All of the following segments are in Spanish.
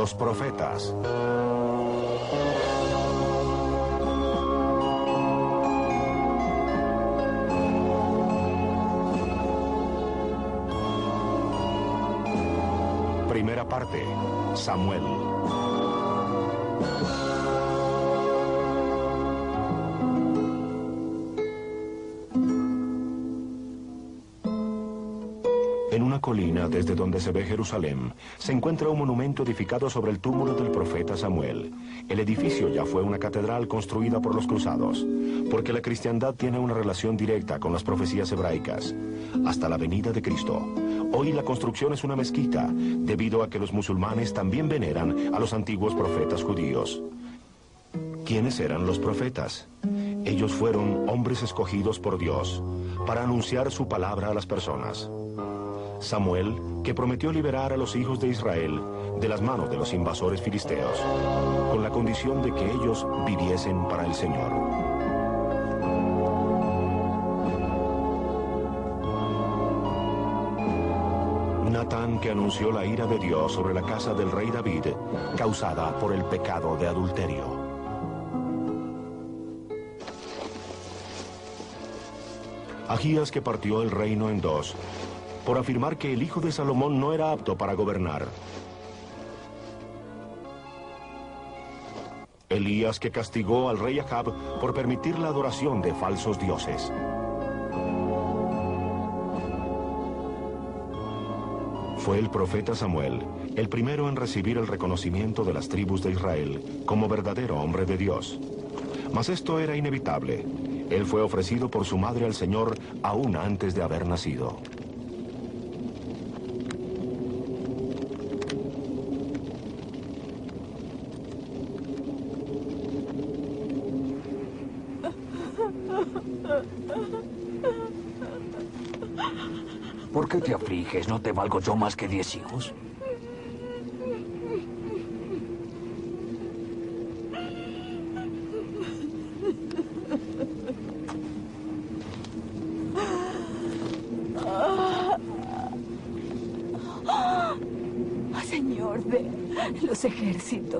Los profetas. Primera parte. Samuel. En una colina desde donde se ve Jerusalén, se encuentra un monumento edificado sobre el túmulo del profeta Samuel. El edificio ya fue una catedral construida por los cruzados, porque la cristiandad tiene una relación directa con las profecías hebraicas, hasta la venida de Cristo. Hoy la construcción es una mezquita, debido a que los musulmanes también veneran a los antiguos profetas judíos. ¿Quiénes eran los profetas? Ellos fueron hombres escogidos por Dios para anunciar su palabra a las personas. Samuel, que prometió liberar a los hijos de Israel de las manos de los invasores filisteos, con la condición de que ellos viviesen para el Señor. Natán, que anunció la ira de Dios sobre la casa del rey David, causada por el pecado de adulterio. Ahías, que partió el reino en dos, por afirmar que el hijo de Salomón no era apto para gobernar. Elías, que castigó al rey Acab por permitir la adoración de falsos dioses. Fue el profeta Samuel el primero en recibir el reconocimiento de las tribus de Israel como verdadero hombre de Dios. Mas esto era inevitable. Él fue ofrecido por su madre al Señor aún antes de haber nacido. ¿Por qué te afliges? ¿No te valgo yo más que 10 hijos? Señor de los ejércitos,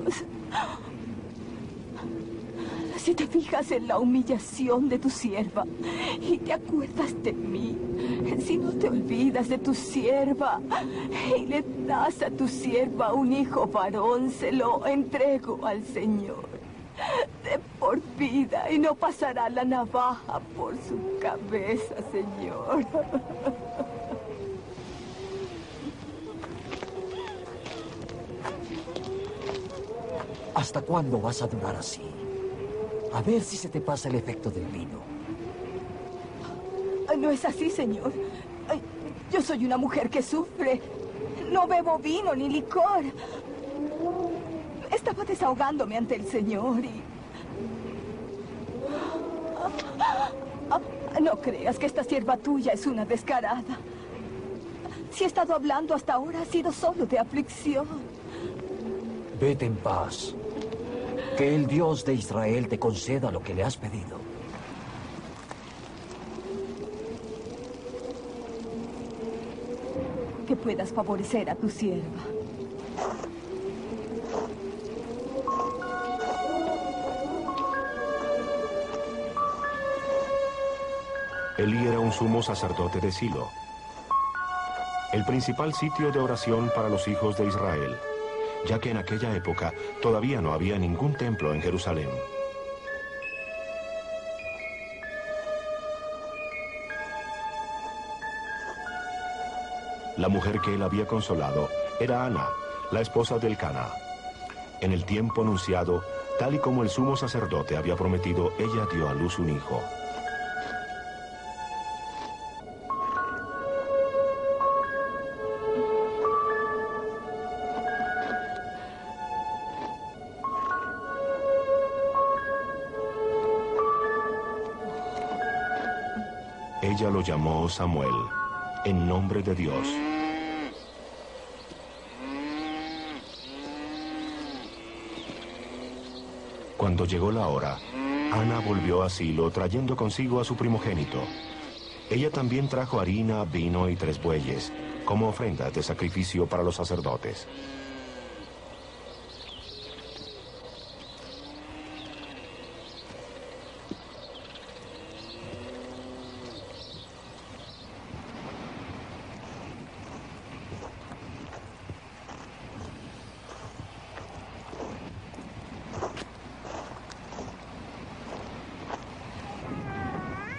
si te fijas en la humillación de tu sierva y te acuerdas de mí, si no te olvidas de tu sierva y le das a tu sierva un hijo varón, se lo entrego al Señor de por vida y no pasará la navaja por su cabeza, Señor. ¿Hasta cuándo vas a durar así? A ver si se te pasa el efecto del vino. No es así, Señor. Yo soy una mujer que sufre. No bebo vino ni licor. Estaba desahogándome ante el Señor y... No creas que esta sierva tuya es una descarada. Si he estado hablando hasta ahora, ha sido solo de aflicción. Vete en paz. Que el Dios de Israel te conceda lo que le has pedido. Que puedas favorecer a tu sierva. Elí era un sumo sacerdote de Silo, el principal sitio de oración para los hijos de Israel, ya que en aquella época todavía no había ningún templo en Jerusalén. La mujer que él había consolado era Ana, la esposa de Elcana. En el tiempo anunciado, tal y como el sumo sacerdote había prometido, ella dio a luz un hijo. Ella lo llamó Samuel, en nombre de Dios. Cuando llegó la hora, Ana volvió a Silo trayendo consigo a su primogénito. Ella también trajo harina, vino y 3 bueyes, como ofrendas de sacrificio para los sacerdotes.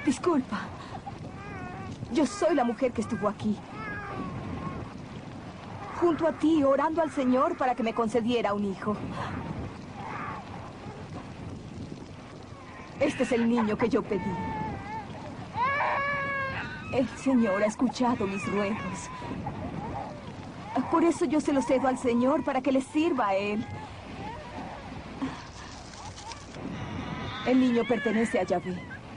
Disculpa. Yo soy la mujer que estuvo aquí, junto a ti, orando al Señor para que me concediera un hijo. Este es el niño que yo pedí. El Señor ha escuchado mis ruegos. Por eso yo se lo cedo al Señor, para que le sirva a Él. El niño pertenece a Yahvé.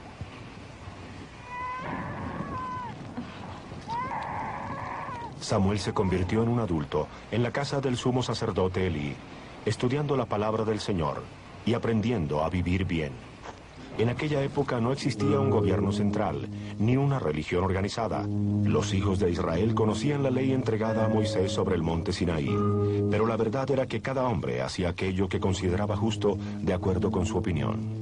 Samuel se convirtió en un adulto en la casa del sumo sacerdote Elí, estudiando la palabra del Señor y aprendiendo a vivir bien. En aquella época no existía un gobierno central, ni una religión organizada. Los hijos de Israel conocían la ley entregada a Moisés sobre el monte Sinaí, pero la verdad era que cada hombre hacía aquello que consideraba justo de acuerdo con su opinión.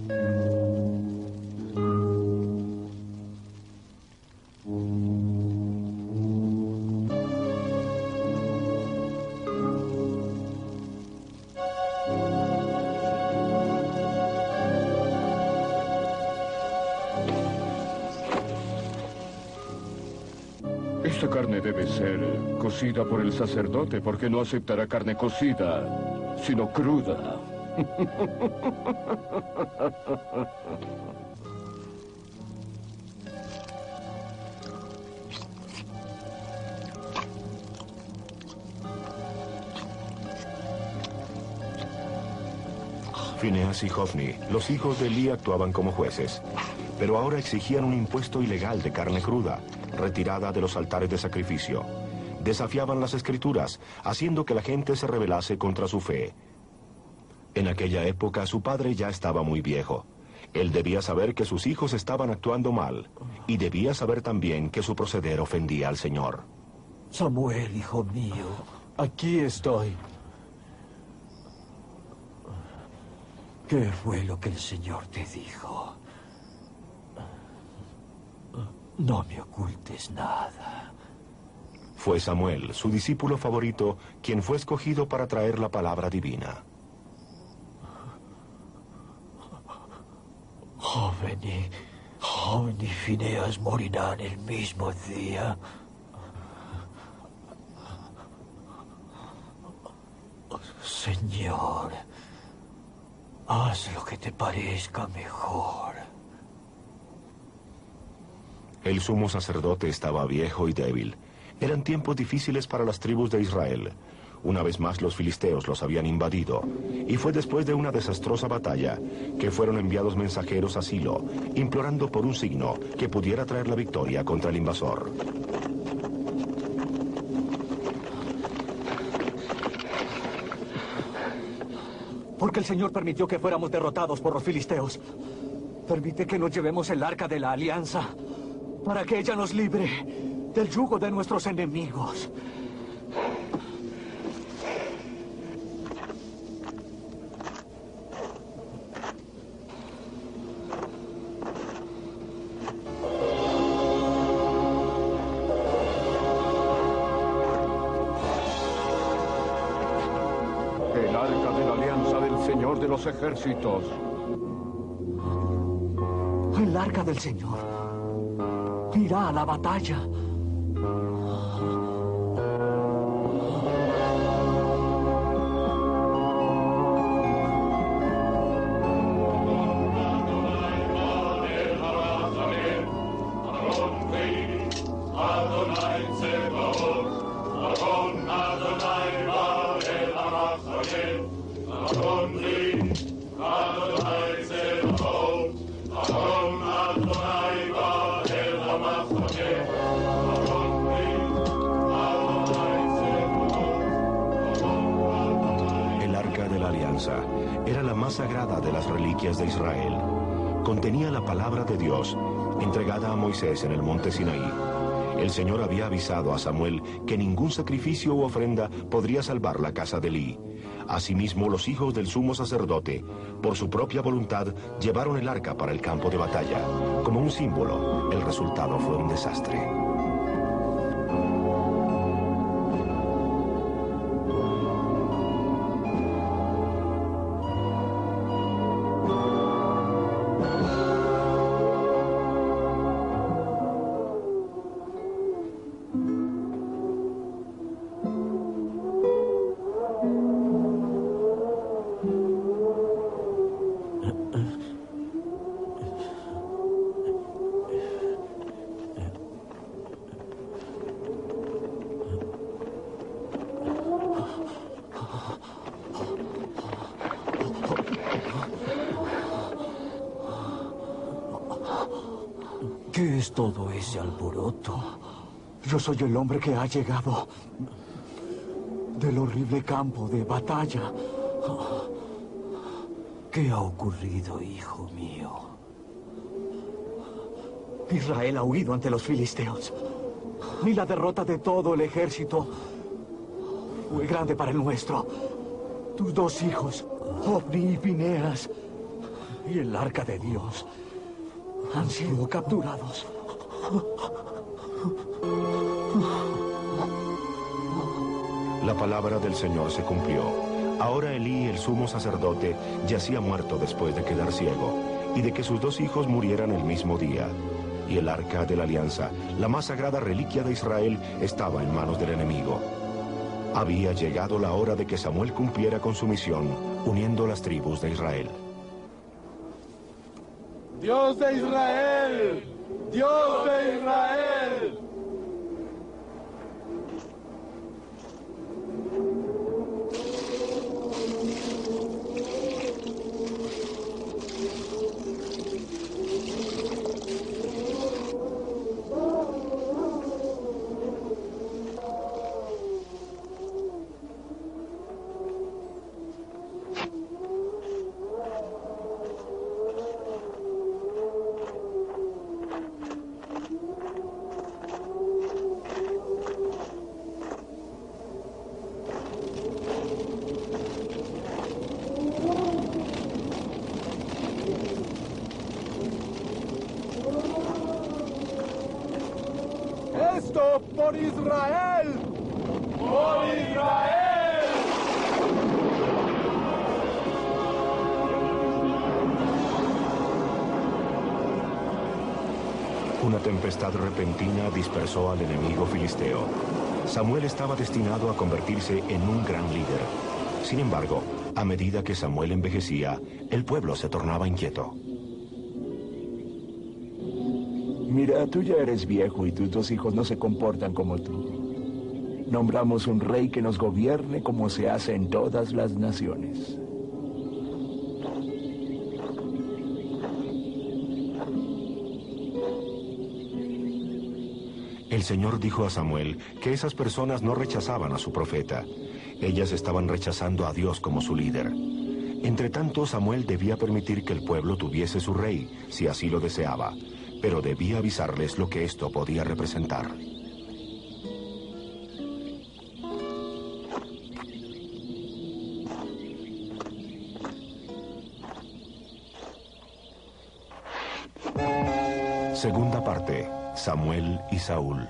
Esta carne debe ser cocida por el sacerdote, porque no aceptará carne cocida, sino cruda. Fineas y Hofni, los hijos de Elí, actuaban como jueces, pero ahora exigían un impuesto ilegal de carne cruda, retirada de los altares de sacrificio. Desafiaban las escrituras, haciendo que la gente se rebelase contra su fe. En aquella época su padre ya estaba muy viejo. Él debía saber que sus hijos estaban actuando mal, y debía saber también que su proceder ofendía al Señor. Samuel, hijo mío, aquí estoy. ¿Qué fue lo que el Señor te dijo? No me ocultes nada. Fue Samuel, su discípulo favorito, quien fue escogido para traer la palabra divina. Joven y Fineas morirán el mismo día. Señor, haz lo que te parezca mejor. El sumo sacerdote estaba viejo y débil. Eran tiempos difíciles para las tribus de Israel. Una vez más los filisteos los habían invadido, y fue después de una desastrosa batalla que fueron enviados mensajeros a Silo, implorando por un signo que pudiera traer la victoria contra el invasor. Porque el Señor permitió que fuéramos derrotados por los filisteos. Permite que nos llevemos el arca de la alianza, para que ella nos libre del yugo de nuestros enemigos. El arca de la alianza del Señor de los ejércitos. El arca del Señor irá a la batalla. El arca de la alianza era la más sagrada de las reliquias de Israel. Contenía la palabra de Dios, entregada a Moisés en el monte Sinaí. El Señor había avisado a Samuel que ningún sacrificio u ofrenda podría salvar la casa de Elí. Asimismo, los hijos del sumo sacerdote, por su propia voluntad, llevaron el arca para el campo de batalla. Como un símbolo, el resultado fue un desastre. ¿Qué es todo ese alboroto? Yo soy el hombre que ha llegado del horrible campo de batalla. ¿Qué ha ocurrido, hijo mío? Israel ha huido ante los filisteos. Y la derrota de todo el ejército fue grande para el nuestro. Tus dos hijos, Ofni y Fineas, y el arca de Dios han sido capturados. La palabra del Señor se cumplió. Ahora Elí, el sumo sacerdote, yacía muerto después de quedar ciego, y de que sus dos hijos murieran el mismo día. Y el arca de la alianza, la más sagrada reliquia de Israel, estaba en manos del enemigo. Había llegado la hora de que Samuel cumpliera con su misión, uniendo las tribus de Israel. ¡Dios de Israel! ¡Dios de Israel! ¡Esto por Israel! ¡Por Israel! Una tempestad repentina dispersó al enemigo filisteo. Samuel estaba destinado a convertirse en un gran líder. Sin embargo, a medida que Samuel envejecía, el pueblo se tornaba inquieto. Mira, tú ya eres viejo y tus dos hijos no se comportan como tú. Nombramos un rey que nos gobierne como se hace en todas las naciones. El Señor dijo a Samuel que esas personas no rechazaban a su profeta. Ellas estaban rechazando a Dios como su líder. Entretanto, Samuel debía permitir que el pueblo tuviese su rey, si así lo deseaba, pero debía avisarles lo que esto podía representar. Segunda parte, Samuel y Saúl.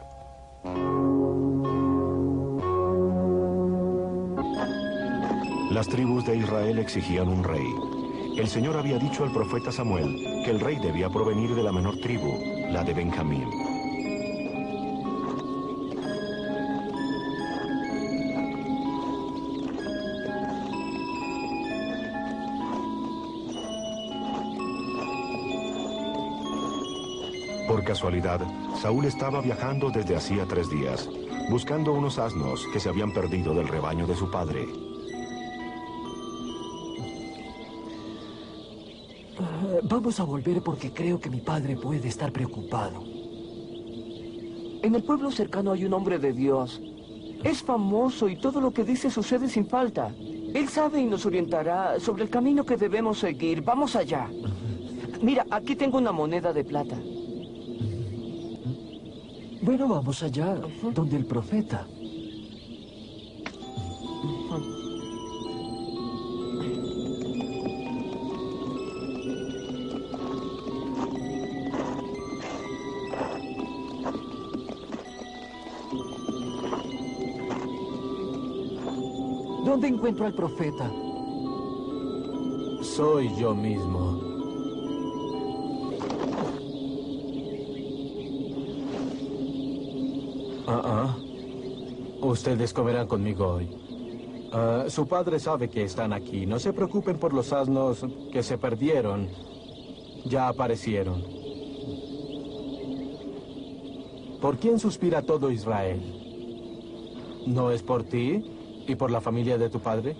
Las tribus de Israel exigían un rey. El Señor había dicho al profeta Samuel que el rey debía provenir de la menor tribu, la de Benjamín. Por casualidad, Saúl estaba viajando desde hacía 3 días, buscando unos asnos que se habían perdido del rebaño de su padre. Vamos a volver porque creo que mi padre puede estar preocupado. En el pueblo cercano hay un hombre de Dios. Es famoso y todo lo que dice sucede sin falta. Él sabe y nos orientará sobre el camino que debemos seguir. Vamos allá. Mira, aquí tengo una moneda de plata. Bueno, vamos allá, donde el profeta. ¿Dónde encuentro al profeta? Soy yo mismo. Ustedes comerán conmigo hoy. Su padre sabe que están aquí. No se preocupen por los asnos que se perdieron. Ya aparecieron. ¿Por quién suspira todo Israel? ¿No es por ti y por la familia de tu padre?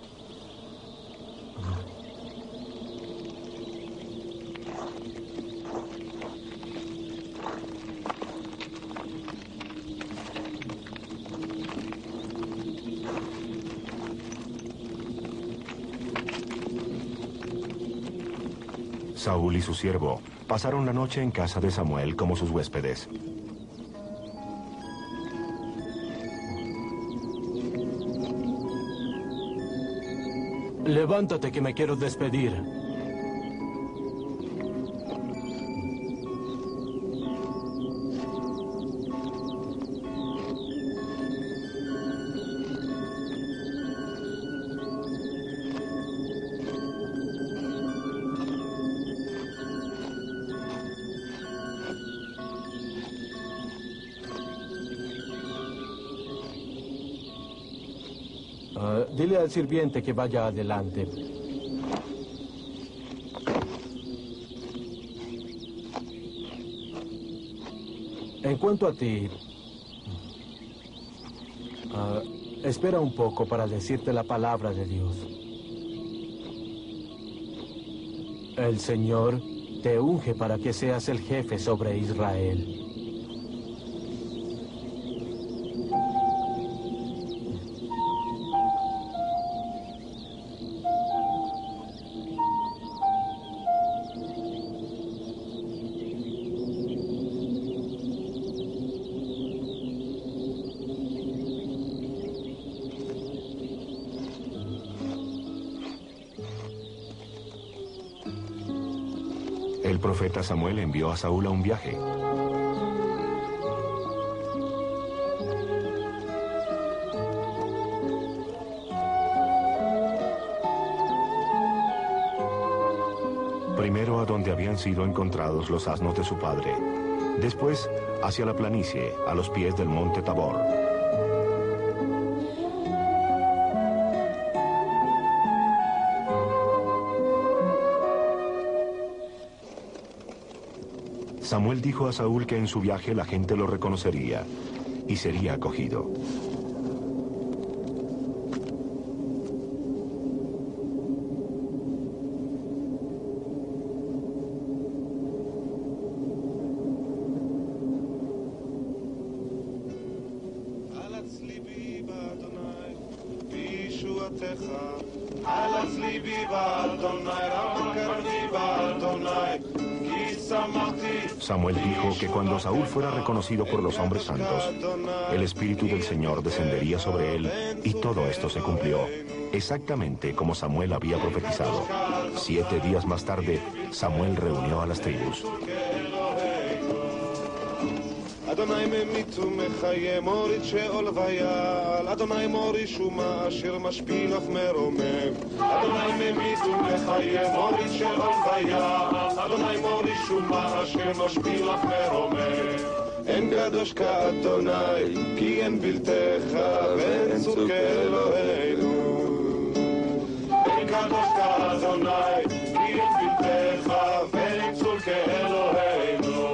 Saúl y su siervo pasaron la noche en casa de Samuel como sus huéspedes. Levántate que me quiero despedir. Dile al sirviente que vaya adelante. En cuanto a ti, espera un poco para decirte la palabra de Dios. El Señor te unge para que seas el jefe sobre Israel. El profeta Samuel envió a Saúl a un viaje. Primero a donde habían sido encontrados los asnos de su padre. Después hacia la planicie, a los pies del monte Tabor. Samuel dijo a Saúl que en su viaje la gente lo reconocería y sería acogido. Samuel dijo que cuando Saúl fuera reconocido por los hombres santos, el Espíritu del Señor descendería sobre él, y todo esto se cumplió, exactamente como Samuel había profetizado. 7 días más tarde, Samuel reunió a las tribus. אדוני ממית ומחיה מוריד שאול ויעל אדוני מוריש ומה אשר משפיל אף מרומם אדוני ממית ומחיה מוריד שאול ויעל אדוני מוריש ומה אשר משפיל אף מרומם אין קדוש כאדוני כי אין בלתך ואין צור כאלוהינו אין קדוש כאדוני כי אין בלתך ואין צור כאלוהינו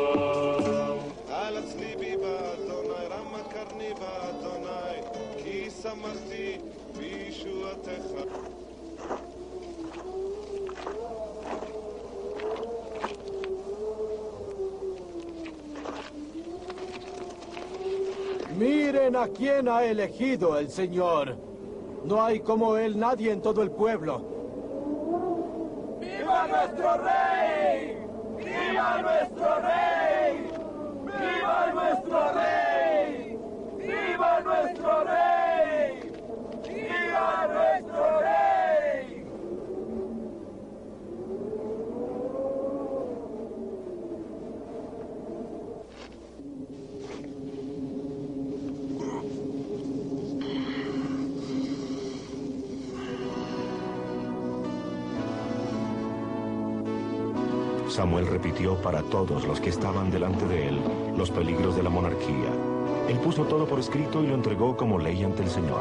שמחתי בישועתך. Miren a quién ha elegido el Señor. No hay como él nadie en todo el pueblo. ¡Viva nuestro rey! ¡Viva nuestro rey! ¡Viva nuestro rey! ¡Viva nuestro rey! ¡Viva nuestro rey! Samuel repitió para todos los que estaban delante de él los peligros de la monarquía. Él puso todo por escrito y lo entregó como ley ante el Señor.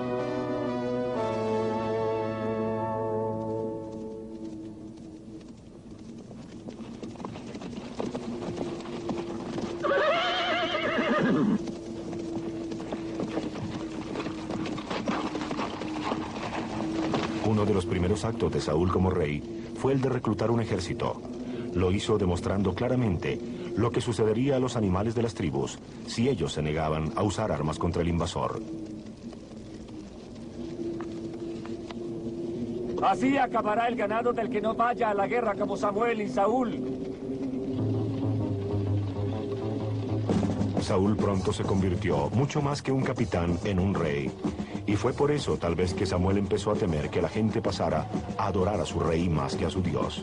Uno de los primeros actos de Saúl como rey fue el de reclutar un ejército. Lo hizo demostrando claramente lo que sucedería a los animales de las tribus si ellos se negaban a usar armas contra el invasor. Así acabará el ganado del que no vaya a la guerra como Samuel y Saúl. Saúl pronto se convirtió, mucho más que un capitán, en un rey. Y fue por eso, tal vez, que Samuel empezó a temer que la gente pasara a adorar a su rey más que a su Dios.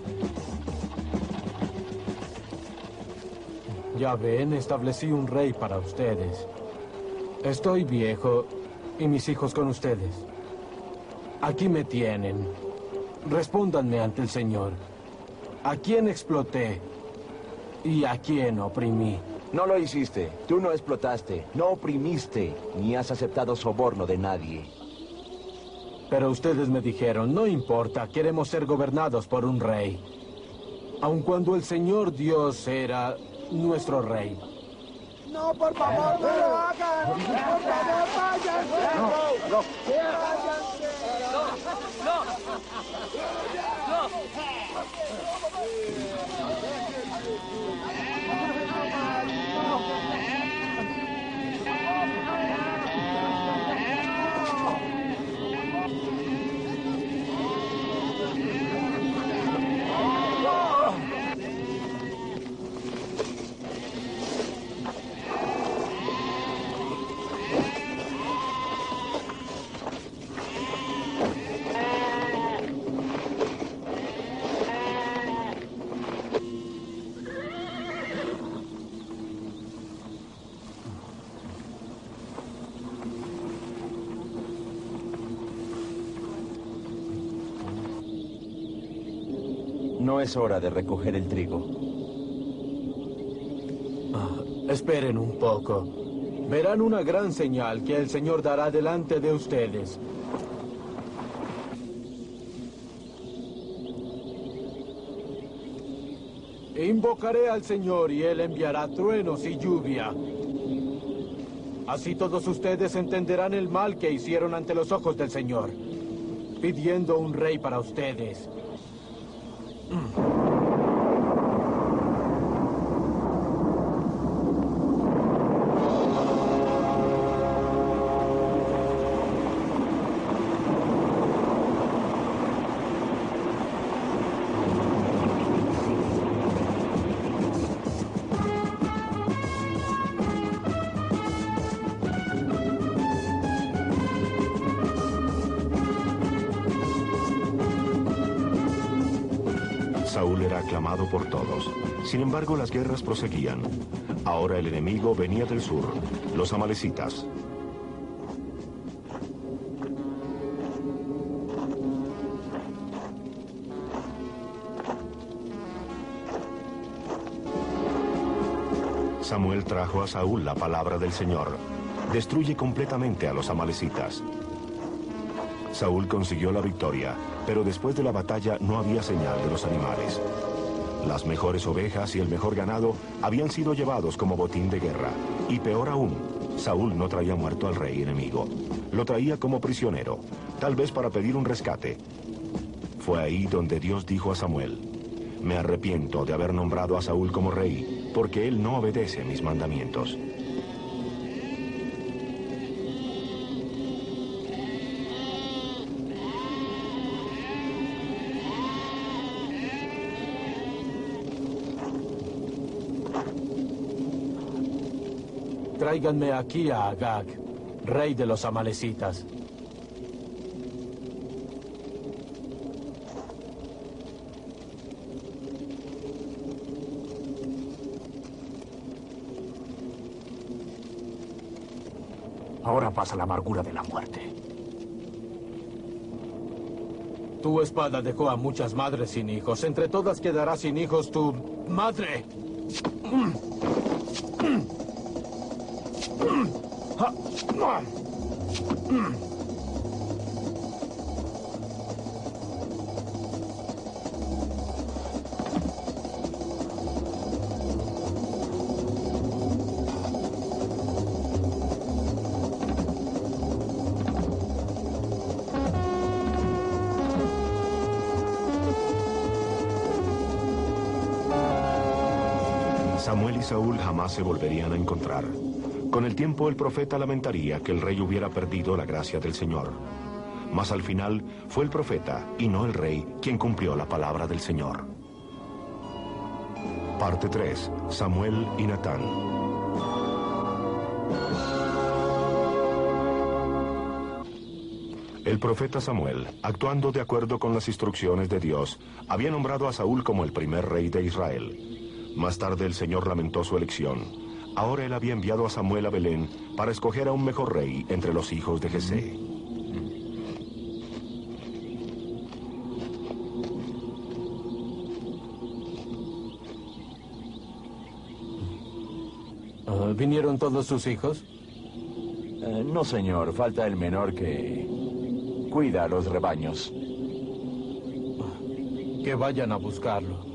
Ya ven, establecí un rey para ustedes. Estoy viejo y mis hijos con ustedes. Aquí me tienen. Respóndanme ante el Señor. ¿A quién exploté y a quién oprimí? No lo hiciste. Tú no explotaste, no oprimiste, ni has aceptado soborno de nadie. Pero ustedes me dijeron, no importa, queremos ser gobernados por un rey. Aun cuando el Señor Dios era nuestro rey. No, por favor, no lo hagan. Por favor, váyanse. No. No es hora de recoger el trigo. Esperen un poco. Verán una gran señal que el Señor dará delante de ustedes. Invocaré al Señor y Él enviará truenos y lluvia. Así todos ustedes entenderán el mal que hicieron ante los ojos del Señor, pidiendo un rey para ustedes. Saúl era aclamado por todos. Sin embargo, las guerras proseguían. Ahora el enemigo venía del sur, los amalecitas. Samuel trajo a Saúl la palabra del Señor. Destruye completamente a los amalecitas. Saúl consiguió la victoria, pero después de la batalla no había señal de los animales. Las mejores ovejas y el mejor ganado habían sido llevados como botín de guerra. Y peor aún, Saúl no traía muerto al rey enemigo. Lo traía como prisionero, tal vez para pedir un rescate. Fue ahí donde Dios dijo a Samuel: me arrepiento de haber nombrado a Saúl como rey, porque él no obedece mis mandamientos. Tráiganme aquí a Agag, rey de los amalecitas. Ahora pasa la amargura de la muerte. Tu espada dejó a muchas madres sin hijos. Entre todas quedará sin hijos tu madre. Samuel y Saúl jamás se volverían a encontrar. Con el tiempo el profeta lamentaría que el rey hubiera perdido la gracia del Señor. Mas al final fue el profeta y no el rey quien cumplió la palabra del Señor. Parte 3. Samuel y Natán. El profeta Samuel, actuando de acuerdo con las instrucciones de Dios, había nombrado a Saúl como el primer rey de Israel. Más tarde el Señor lamentó su elección. Ahora él había enviado a Samuel a Belén para escoger a un mejor rey entre los hijos de Jesé. ¿Vinieron todos sus hijos? No, señor. Falta el menor que cuida a los rebaños. Que vayan a buscarlo.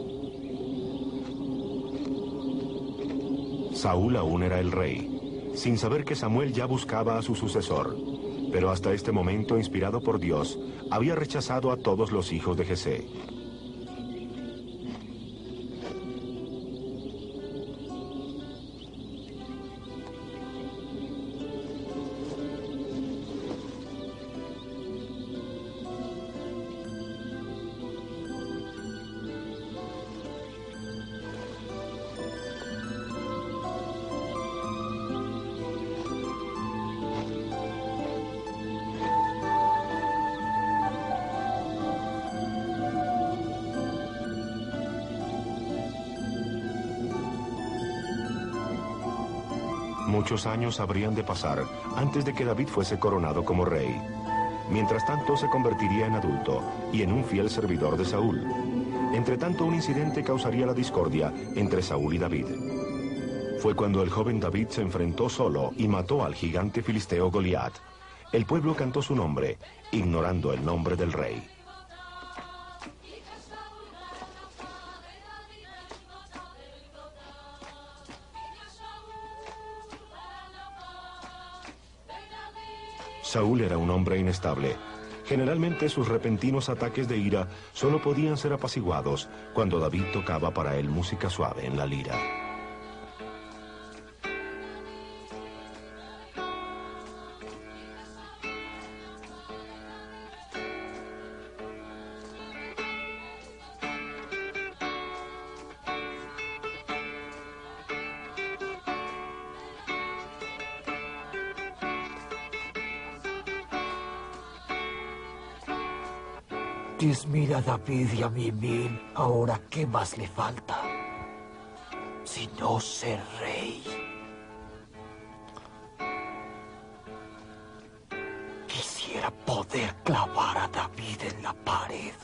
Saúl aún era el rey, sin saber que Samuel ya buscaba a su sucesor. Pero hasta este momento, inspirado por Dios, había rechazado a todos los hijos de Jesé. Muchos años habrían de pasar antes de que David fuese coronado como rey. Mientras tanto, se convertiría en adulto y en un fiel servidor de Saúl. Entre tanto, un incidente causaría la discordia entre Saúl y David. Fue cuando el joven David se enfrentó solo y mató al gigante filisteo Goliat. El pueblo cantó su nombre, ignorando el nombre del rey. Saúl era un hombre inestable. Generalmente sus repentinos ataques de ira solo podían ser apaciguados cuando David tocaba para él música suave en la lira. Dios mira a David y a mí 1000. Ahora, ¿qué más le falta? Si no ser rey. Quisiera poder clavar a David en la pared.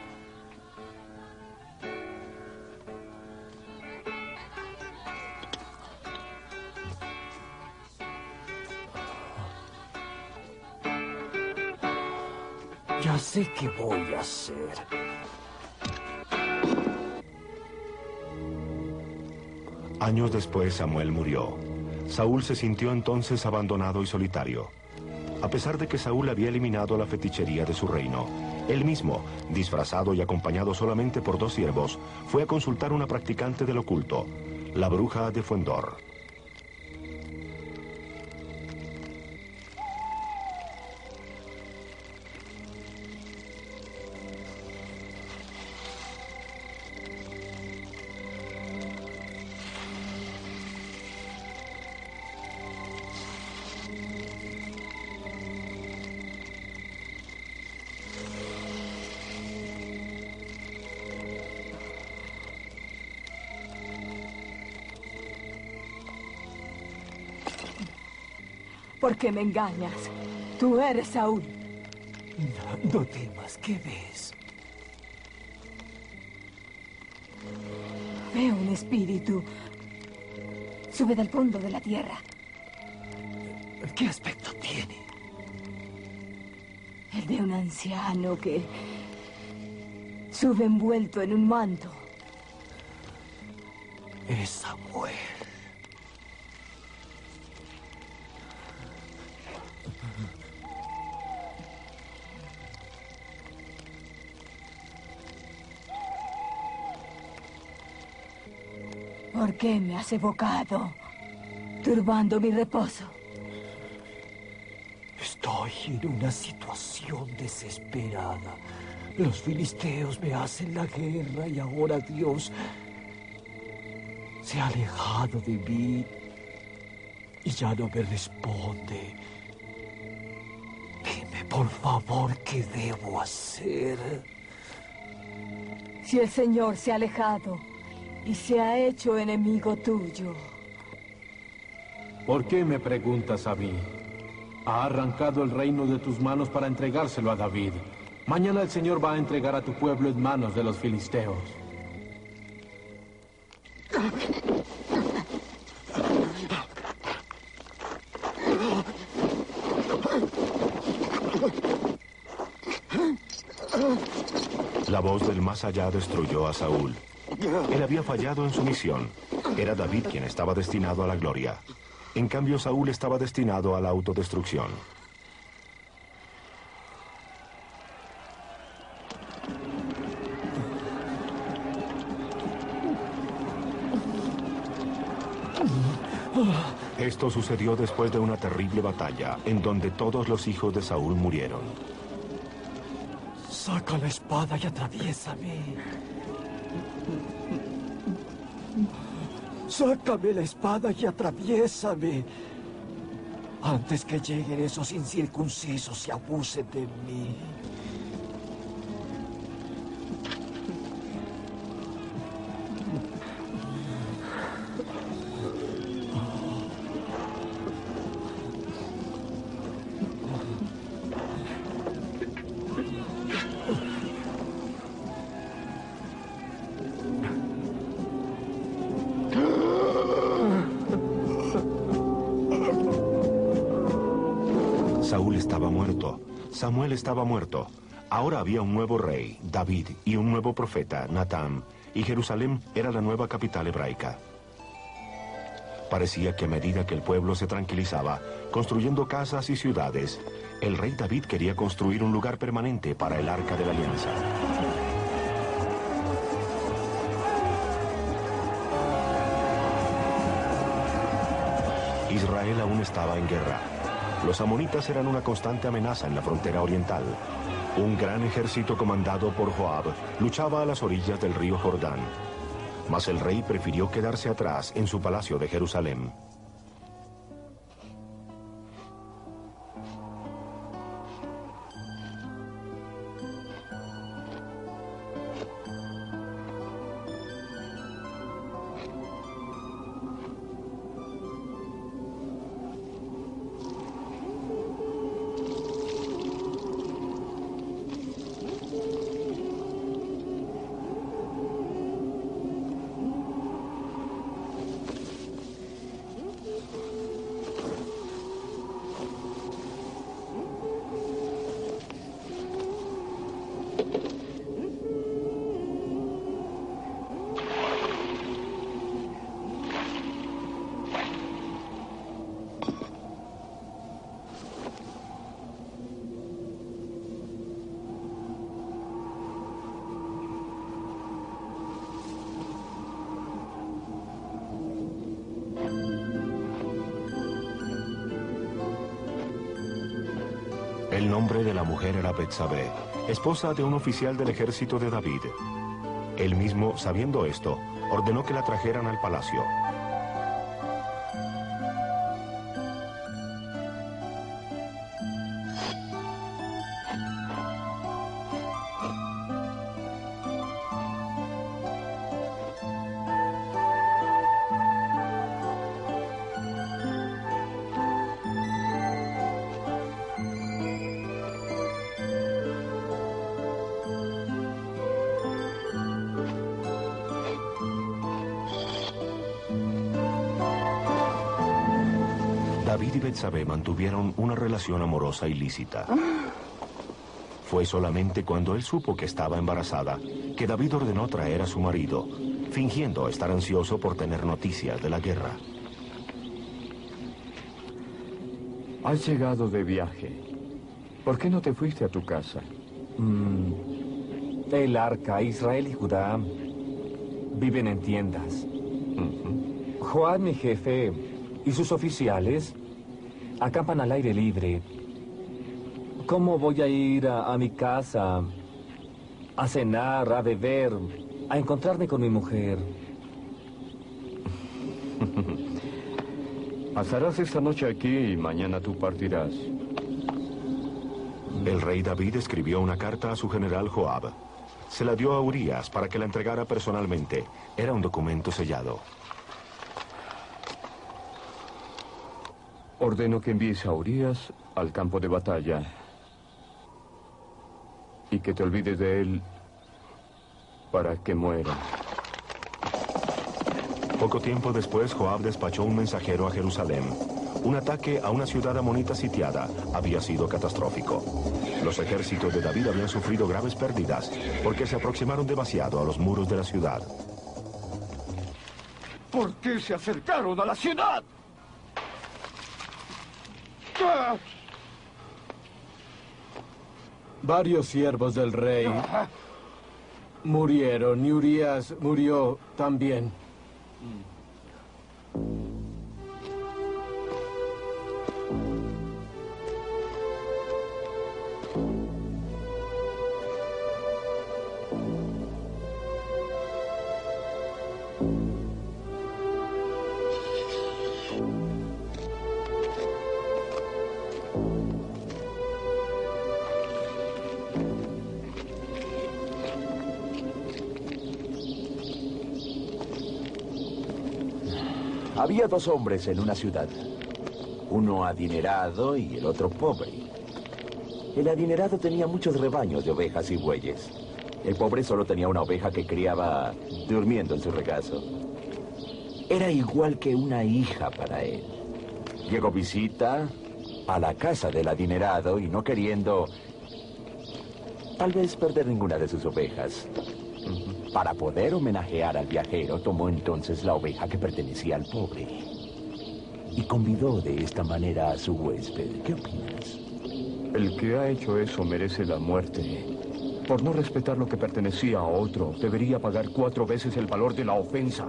Ya sé qué voy a hacer. Años después, Samuel murió. Saúl se sintió entonces abandonado y solitario. A pesar de que Saúl había eliminado la fetichería de su reino, él mismo, disfrazado y acompañado solamente por 2 siervos, fue a consultar a una practicante del oculto, la bruja de Fuendor. ¿Por qué me engañas? Tú eres Saúl. No temas, ¿qué ves? Veo un espíritu. Sube del fondo de la tierra. ¿Qué aspecto tiene? El de un anciano que sube envuelto en un manto. Es Samuel. ¿Por qué me has evocado, turbando mi reposo? Estoy en una situación desesperada. Los filisteos me hacen la guerra y ahora Dios se ha alejado de mí y ya no me responde. Dime, por favor, ¿qué debo hacer? Si el Señor se ha alejado y se ha hecho enemigo tuyo. ¿Por qué me preguntas a mí? Ha arrancado el reino de tus manos para entregárselo a David. Mañana el Señor va a entregar a tu pueblo en manos de los filisteos. La voz del más allá destruyó a Saúl. Él había fallado en su misión. Era David quien estaba destinado a la gloria. En cambio, Saúl estaba destinado a la autodestrucción. Esto sucedió después de una terrible batalla en donde todos los hijos de Saúl murieron. Saca la espada y atraviésame. Sácame la espada y atraviésame. Antes que lleguen esos incircuncisos y abusen de mí. Saúl estaba muerto. Samuel estaba muerto. Ahora había un nuevo rey, David, y un nuevo profeta, Natán, y Jerusalén era la nueva capital hebraica. Parecía que a medida que el pueblo se tranquilizaba, construyendo casas y ciudades, el rey David quería construir un lugar permanente para el Arca de la Alianza. Israel aún estaba en guerra. Los amonitas eran una constante amenaza en la frontera oriental. Un gran ejército comandado por Joab luchaba a las orillas del río Jordán. Mas el rey prefirió quedarse atrás en su palacio de Jerusalén. El nombre de la mujer era Betsabé, esposa de un oficial del ejército de David. Él mismo, sabiendo esto, ordenó que la trajeran al palacio. David y Betsabé mantuvieron una relación amorosa ilícita. Fue solamente cuando él supo que estaba embarazada que David ordenó traer a su marido, fingiendo estar ansioso por tener noticias de la guerra. Has llegado de viaje. ¿Por qué no te fuiste a tu casa? El arca, Israel y Judá viven en tiendas. Joab, mi jefe, y sus oficiales acampan al aire libre ¿Cómo voy a ir a mi casa a cenar, a beber, a encontrarme con mi mujer? Pasarás esta noche aquí y mañana tú partirás. El rey David escribió una carta a su general Joab. Se la dio a Urías para que la entregara personalmente. Era un documento sellado. Ordeno que envíes a Urías al campo de batalla y que te olvides de él para que muera. Poco tiempo después, Joab despachó un mensajero a Jerusalén. Un ataque a una ciudad amonita sitiada había sido catastrófico. Los ejércitos de David habían sufrido graves pérdidas porque se aproximaron demasiado a los muros de la ciudad. ¿Por qué se acercaron a la ciudad? Varios siervos del rey murieron y Urías murió también. Había dos hombres en una ciudad, uno adinerado y el otro pobre. El adinerado tenía muchos rebaños de ovejas y bueyes. El pobre solo tenía una oveja que criaba durmiendo en su regazo. Era igual que una hija para él. Llegó visita a la casa del adinerado y no queriendo, tal vez, perder ninguna de sus ovejas. Para poder homenajear al viajero, tomó entonces la oveja que pertenecía al pobre y convidó de esta manera a su huésped. ¿Qué opinas? El que ha hecho eso merece la muerte. Por no respetar lo que pertenecía a otro, debería pagar 4 veces el valor de la ofensa.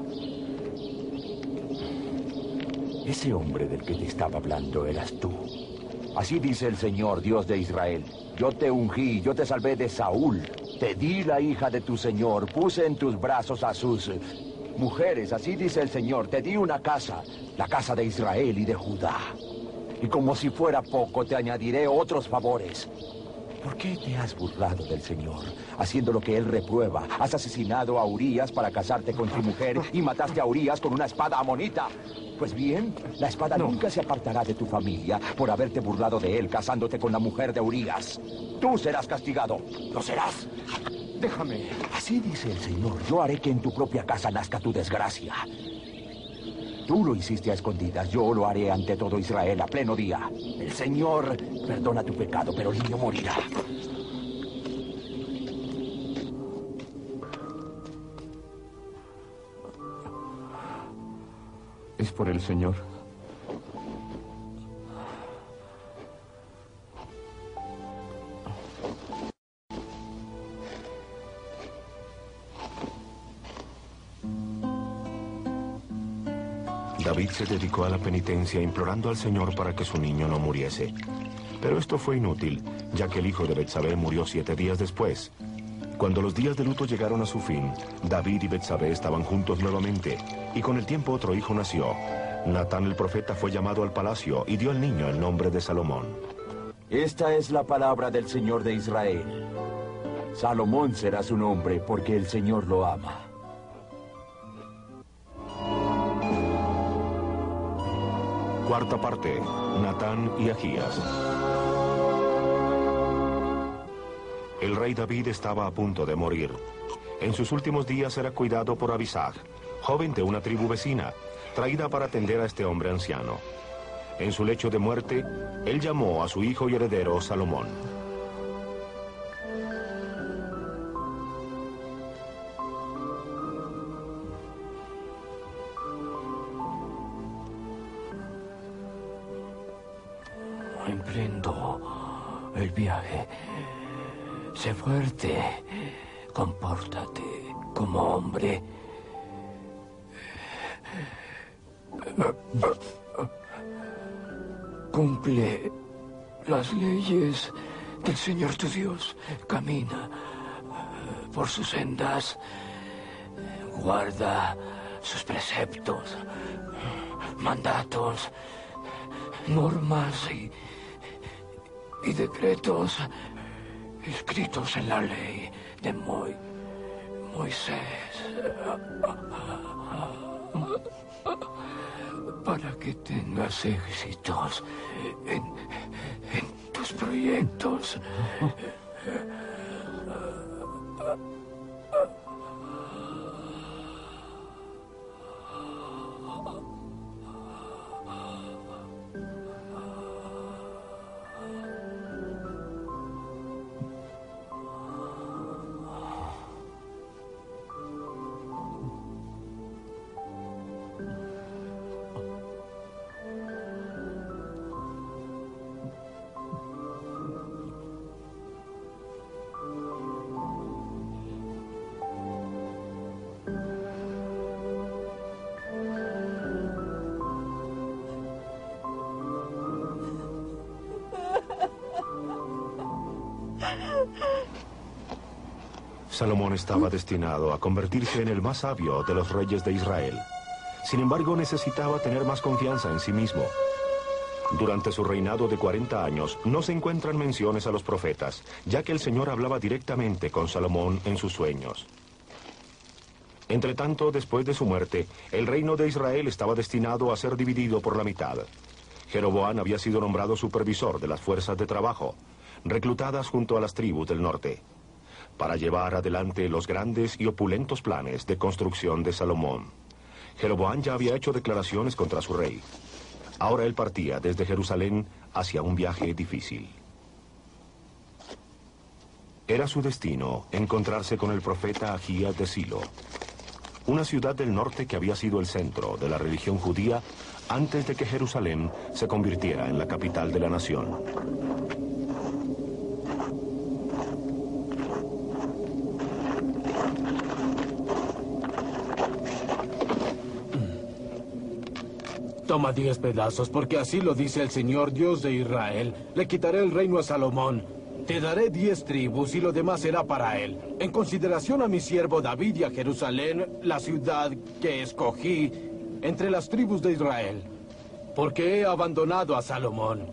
Ese hombre del que te estaba hablando eras tú. Así dice el Señor, Dios de Israel. Yo te ungí, yo te salvé de Saúl. Te di la hija de tu Señor, puse en tus brazos a sus mujeres, así dice el Señor. Te di una casa, la casa de Israel y de Judá. Y como si fuera poco, te añadiré otros favores. ¿Por qué te has burlado del Señor, haciendo lo que Él reprueba? Has asesinado a Urías para casarte con su mujer y mataste a Urías con una espada amonita. Pues bien, la espada nunca se apartará de tu familia por haberte burlado de él casándote con la mujer de Urías. Tú serás castigado. ¿Lo serás? Déjame. Así dice el Señor. Yo haré que en tu propia casa nazca tu desgracia. Tú lo hiciste a escondidas. Yo lo haré ante todo Israel a pleno día. El Señor perdona tu pecado, pero el niño morirá. ¿Es por el Señor? David se dedicó a la penitencia implorando al Señor para que su niño no muriese. Pero esto fue inútil, ya que el hijo de Betsabé murió 7 días después. Cuando los días de luto llegaron a su fin, David y Betsabé estaban juntos nuevamente, y con el tiempo otro hijo nació. Natán el profeta fue llamado al palacio y dio al niño el nombre de Salomón. Esta es la palabra del Señor de Israel. Salomón será su nombre porque el Señor lo ama. Cuarta parte, Natán y Agías. El rey David estaba a punto de morir. En sus últimos días era cuidado por Abisag, joven de una tribu vecina, traída para atender a este hombre anciano. En su lecho de muerte, él llamó a su hijo y heredero Salomón. Emprendo el viaje. Sé fuerte. Compórtate como hombre. Cumple las leyes El Señor tu Dios camina por sus sendas, guarda sus preceptos, mandatos, normas y decretos escritos en la ley de Moisés, para que tengas éxitos en tus proyectos. Salomón estaba destinado a convertirse en el más sabio de los reyes de Israel. Sin embargo, necesitaba tener más confianza en sí mismo. Durante su reinado de 40 años, no se encuentran menciones a los profetas, ya que el Señor hablaba directamente con Salomón en sus sueños. Entretanto, después de su muerte, el reino de Israel estaba destinado a ser dividido por la mitad. Jeroboam había sido nombrado supervisor de las fuerzas de trabajo, reclutadas junto a las tribus del norte, para llevar adelante los grandes y opulentos planes de construcción de Salomón. Jeroboam ya había hecho declaraciones contra su rey. Ahora él partía desde Jerusalén hacia un viaje difícil. Era su destino encontrarse con el profeta Agías de Silo, una ciudad del norte que había sido el centro de la religión judía antes de que Jerusalén se convirtiera en la capital de la nación. Toma 10 pedazos, porque así lo dice el Señor, Dios de Israel. Le quitaré el reino a Salomón. Te daré 10 tribus y lo demás será para él. En consideración a mi siervo David y a Jerusalén, la ciudad que escogí entre las tribus de Israel, porque he abandonado a Salomón.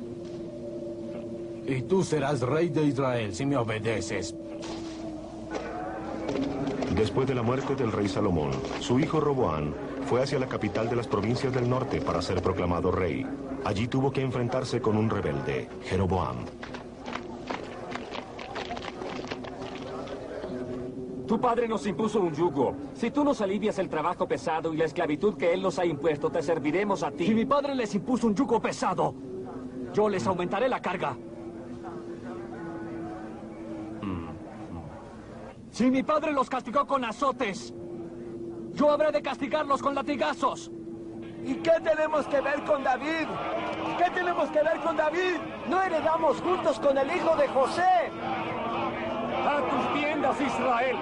Y tú serás rey de Israel si me obedeces. Después de la muerte del rey Salomón, su hijo Roboam fue hacia la capital de las provincias del norte para ser proclamado rey. Allí tuvo que enfrentarse con un rebelde, Jeroboam. Tu padre nos impuso un yugo. Si tú nos alivias el trabajo pesado y la esclavitud que él nos ha impuesto, te serviremos a ti. Si mi padre les impuso un yugo pesado, yo les aumentaré la carga. Si mi padre los castigó con azotes, yo habré de castigarlos con latigazos. ¿Y qué tenemos que ver con David? ¿Qué tenemos que ver con David? No heredamos juntos con el hijo de José. ¡A tus tiendas, Israel!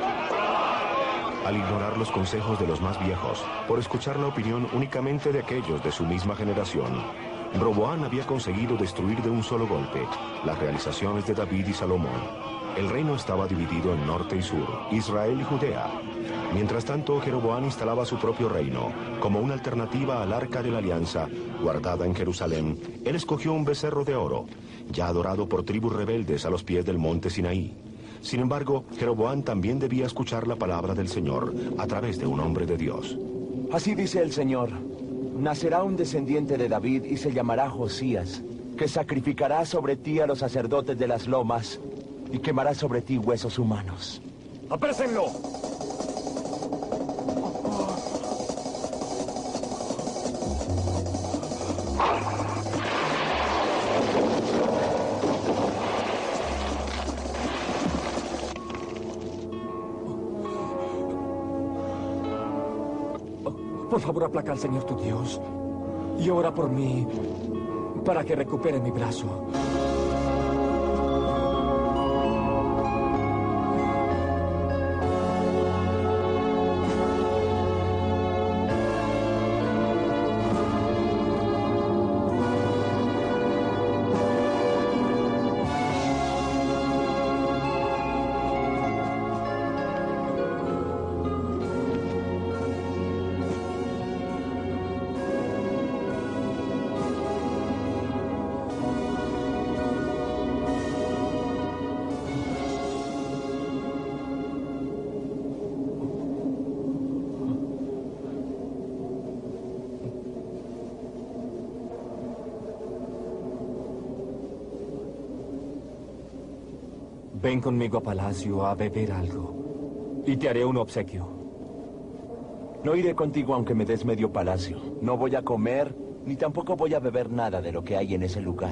Al ignorar los consejos de los más viejos, por escuchar la opinión únicamente de aquellos de su misma generación, Roboam había conseguido destruir de un solo golpe las realizaciones de David y Salomón. El reino estaba dividido en norte y sur, Israel y Judea. Mientras tanto, Jeroboam instalaba su propio reino. Como una alternativa al Arca de la Alianza, guardada en Jerusalén, él escogió un becerro de oro, ya adorado por tribus rebeldes a los pies del monte Sinaí. Sin embargo, Jeroboam también debía escuchar la palabra del Señor a través de un hombre de Dios. Así dice el Señor: nacerá un descendiente de David y se llamará Josías, que sacrificará sobre ti a los sacerdotes de las lomas y quemará sobre ti huesos humanos. ¡Aprésenlo! Por favor, aplaca al Señor tu Dios y ora por mí para que recupere mi brazo. Ven conmigo a palacio a beber algo y te haré un obsequio. No iré contigo aunque me des medio palacio. No voy a comer, ni tampoco voy a beber nada de lo que hay en ese lugar.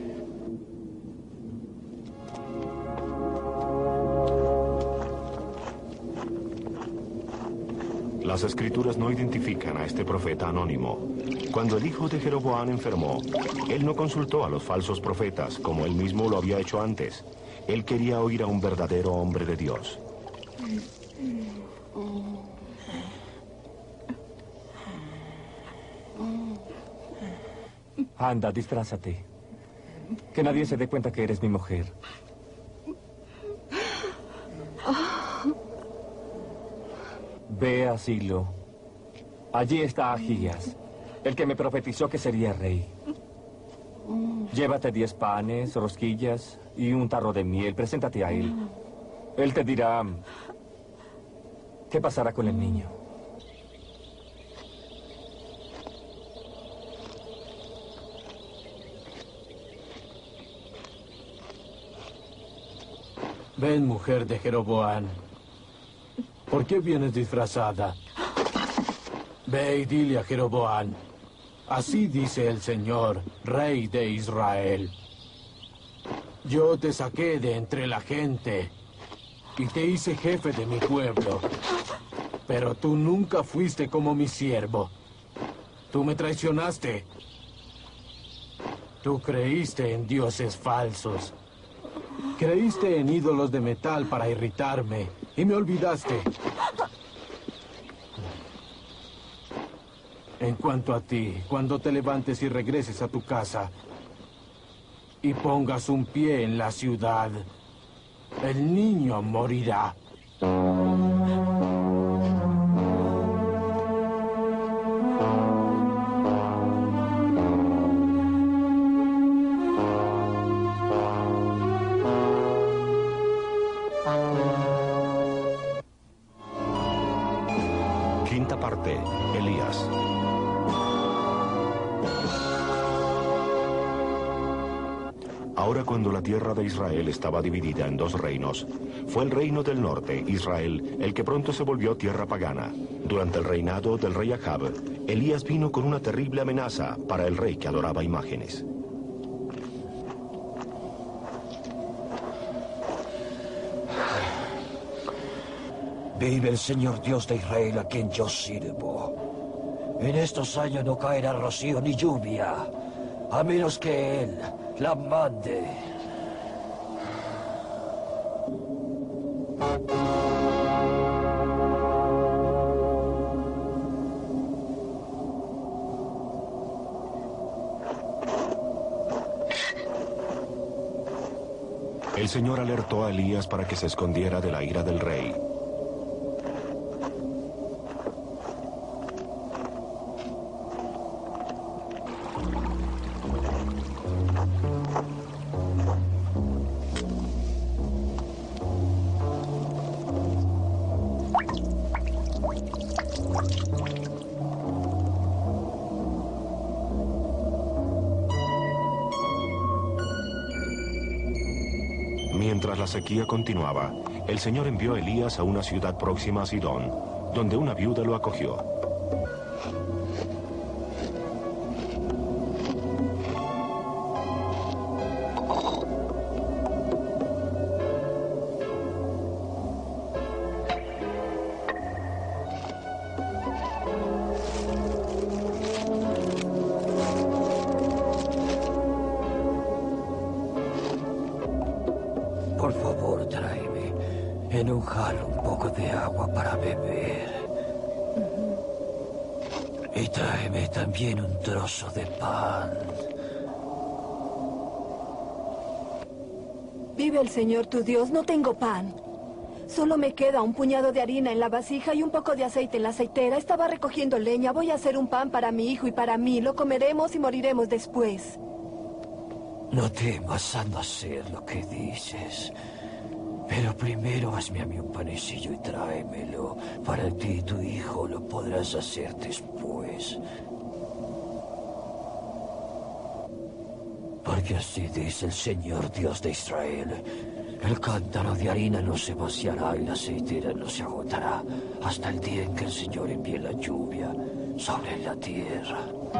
Las escrituras no identifican a este profeta anónimo. Cuando el hijo de Jeroboam enfermó, él no consultó a los falsos profetas como él mismo lo había hecho antes. Él quería oír a un verdadero hombre de Dios. Anda, disfrázate. Que nadie se dé cuenta que eres mi mujer. Ve a Silo. Allí está Ahías, el que me profetizó que sería rey. Llévate 10 panes, rosquillas y un tarro de miel. Preséntate a él. Él te dirá qué pasará con el niño. Ven, mujer de Jeroboam. ¿Por qué vienes disfrazada? Ve y dile a Jeroboam. Así dice el Señor, Rey de Israel. Yo te saqué de entre la gente y te hice jefe de mi pueblo. Pero tú nunca fuiste como mi siervo. Tú me traicionaste. Tú creíste en dioses falsos. Creíste en ídolos de metal para irritarme y me olvidaste. En cuanto a ti, cuando te levantes y regreses a tu casa y pongas un pie en la ciudad, el niño morirá. Quinta parte, Elías. Ahora cuando la tierra de Israel estaba dividida en 2 reinos, fue el reino del norte, Israel, el que pronto se volvió tierra pagana. Durante el reinado del rey Acab, Elías vino con una terrible amenaza para el rey que adoraba imágenes. Vive el Señor Dios de Israel a quien yo sirvo. En estos años no caerá rocío ni lluvia, a menos que Él la mande. El Señor alertó a Elías para que se escondiera de la ira del rey. Mientras la sequía continuaba, el Señor envió a Elías a una ciudad próxima a Sidón, donde una viuda lo acogió. Por favor, tráeme en un jarro un poco de agua para beber. Y tráeme también un trozo de pan. Vive el Señor tu Dios, no tengo pan. Solo me queda un puñado de harina en la vasija y un poco de aceite en la aceitera. Estaba recogiendo leña. Voy a hacer un pan para mi hijo y para mí. Lo comeremos y moriremos después. No temas, anda a hacer lo que dices. Pero primero hazme a mí un panecillo y tráemelo. Para ti y tu hijo lo podrás hacer después. Porque así dice el Señor Dios de Israel. El cántaro de harina no se vaciará y la aceitera no se agotará hasta el día en que el Señor envíe la lluvia sobre la tierra.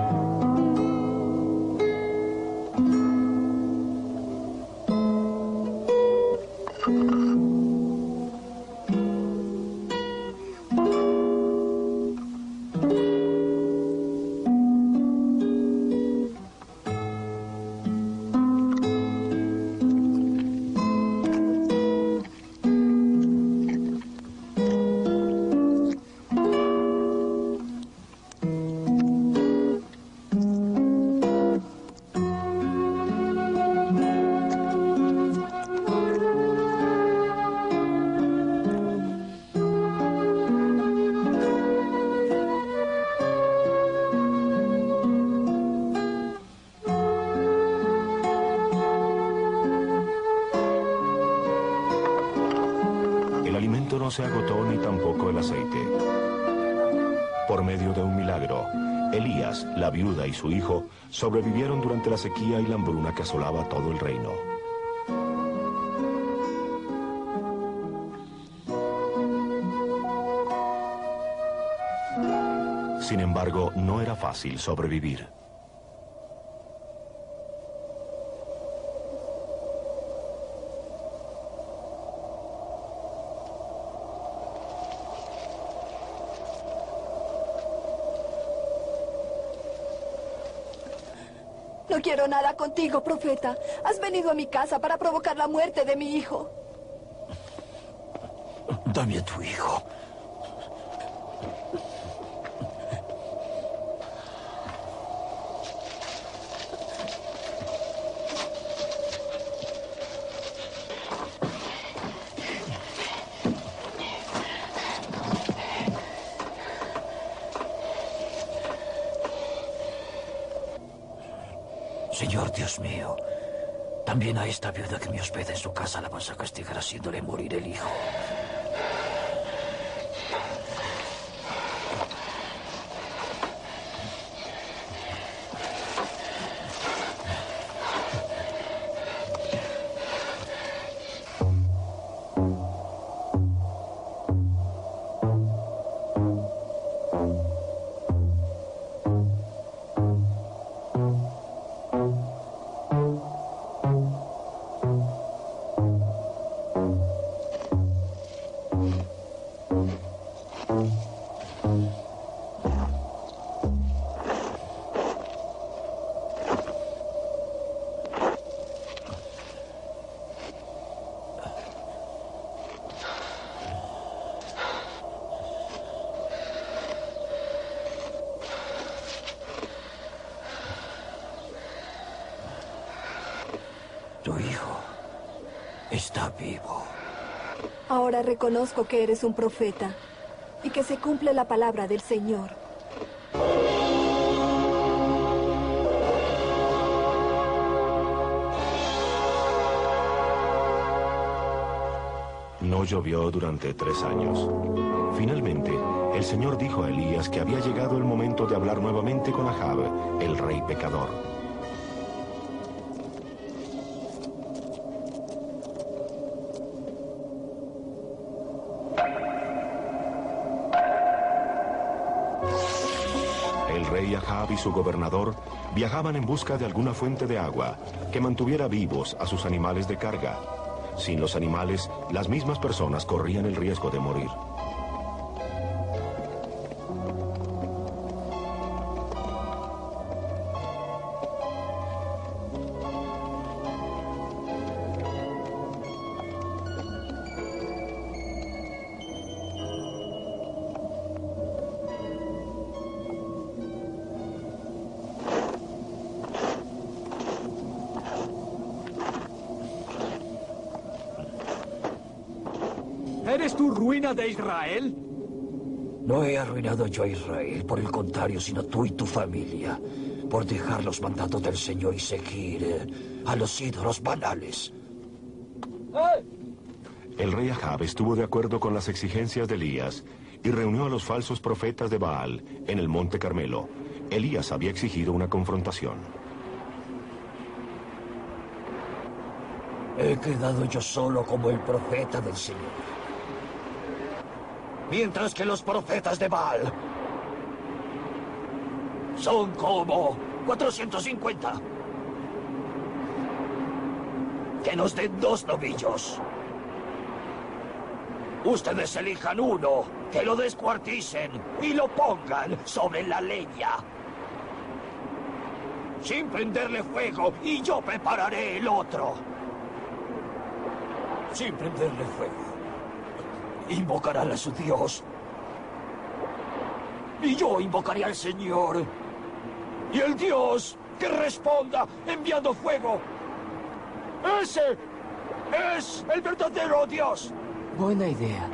No se agotó ni tampoco el aceite. Por medio de un milagro, Elías, la viuda y su hijo sobrevivieron durante la sequía y la hambruna que asolaba todo el reino. Sin embargo, no era fácil sobrevivir. No quiero nada contigo, profeta. Has venido a mi casa para provocar la muerte de mi hijo. Dame a tu hijo. Señor Dios mío, también a esta viuda que me hospeda en su casa la vas a castigar haciéndole morir el hijo. Tu hijo está vivo. Ahora reconozco que eres un profeta y que se cumple la palabra del Señor. No llovió durante 3 años. Finalmente, el Señor dijo a Elías que había llegado el momento de hablar nuevamente con Ahab, el rey pecador. El rey Ahab y su gobernador viajaban en busca de alguna fuente de agua que mantuviera vivos a sus animales de carga. Sin los animales, las mismas personas corrían el riesgo de morir. ¿Eres tú ruina de Israel? No he arruinado yo a Israel, por el contrario, sino tú y tu familia, por dejar los mandatos del Señor y seguir a los ídolos banales. El rey Ahab estuvo de acuerdo con las exigencias de Elías y reunió a los falsos profetas de Baal en el Monte Carmelo. Elías había exigido una confrontación. He quedado yo solo como el profeta del Señor. Mientras que los profetas de Baal son como 450. Que nos den 2 novillos. Ustedes elijan uno, que lo descuarticen y lo pongan sobre la leña. Sin prenderle fuego, y yo prepararé el otro. Sin prenderle fuego. Invocarán a su Dios. Y yo invocaré al Señor. Y el Dios que responda enviando fuego. ¡Ese es el verdadero Dios! Buena idea.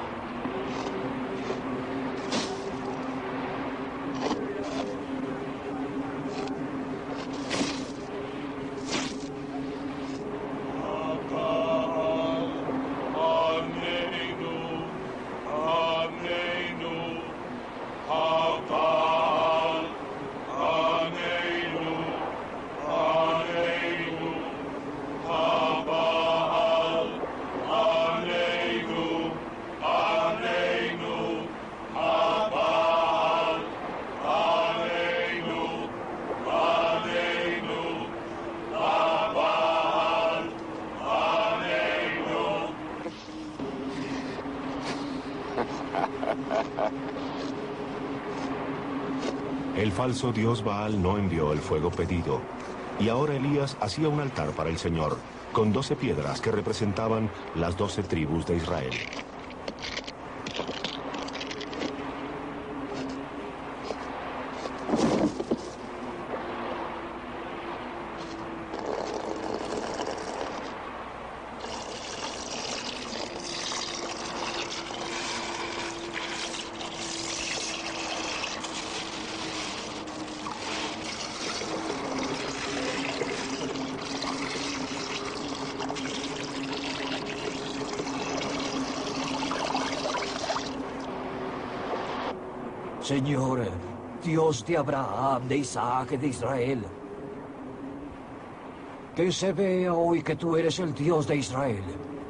El falso dios Baal no envió el fuego pedido, y ahora Elías hacía un altar para el Señor, con 12 piedras que representaban las 12 tribus de Israel. Señor, Dios de Abraham, de Isaac y de Israel, que se vea hoy que tú eres el Dios de Israel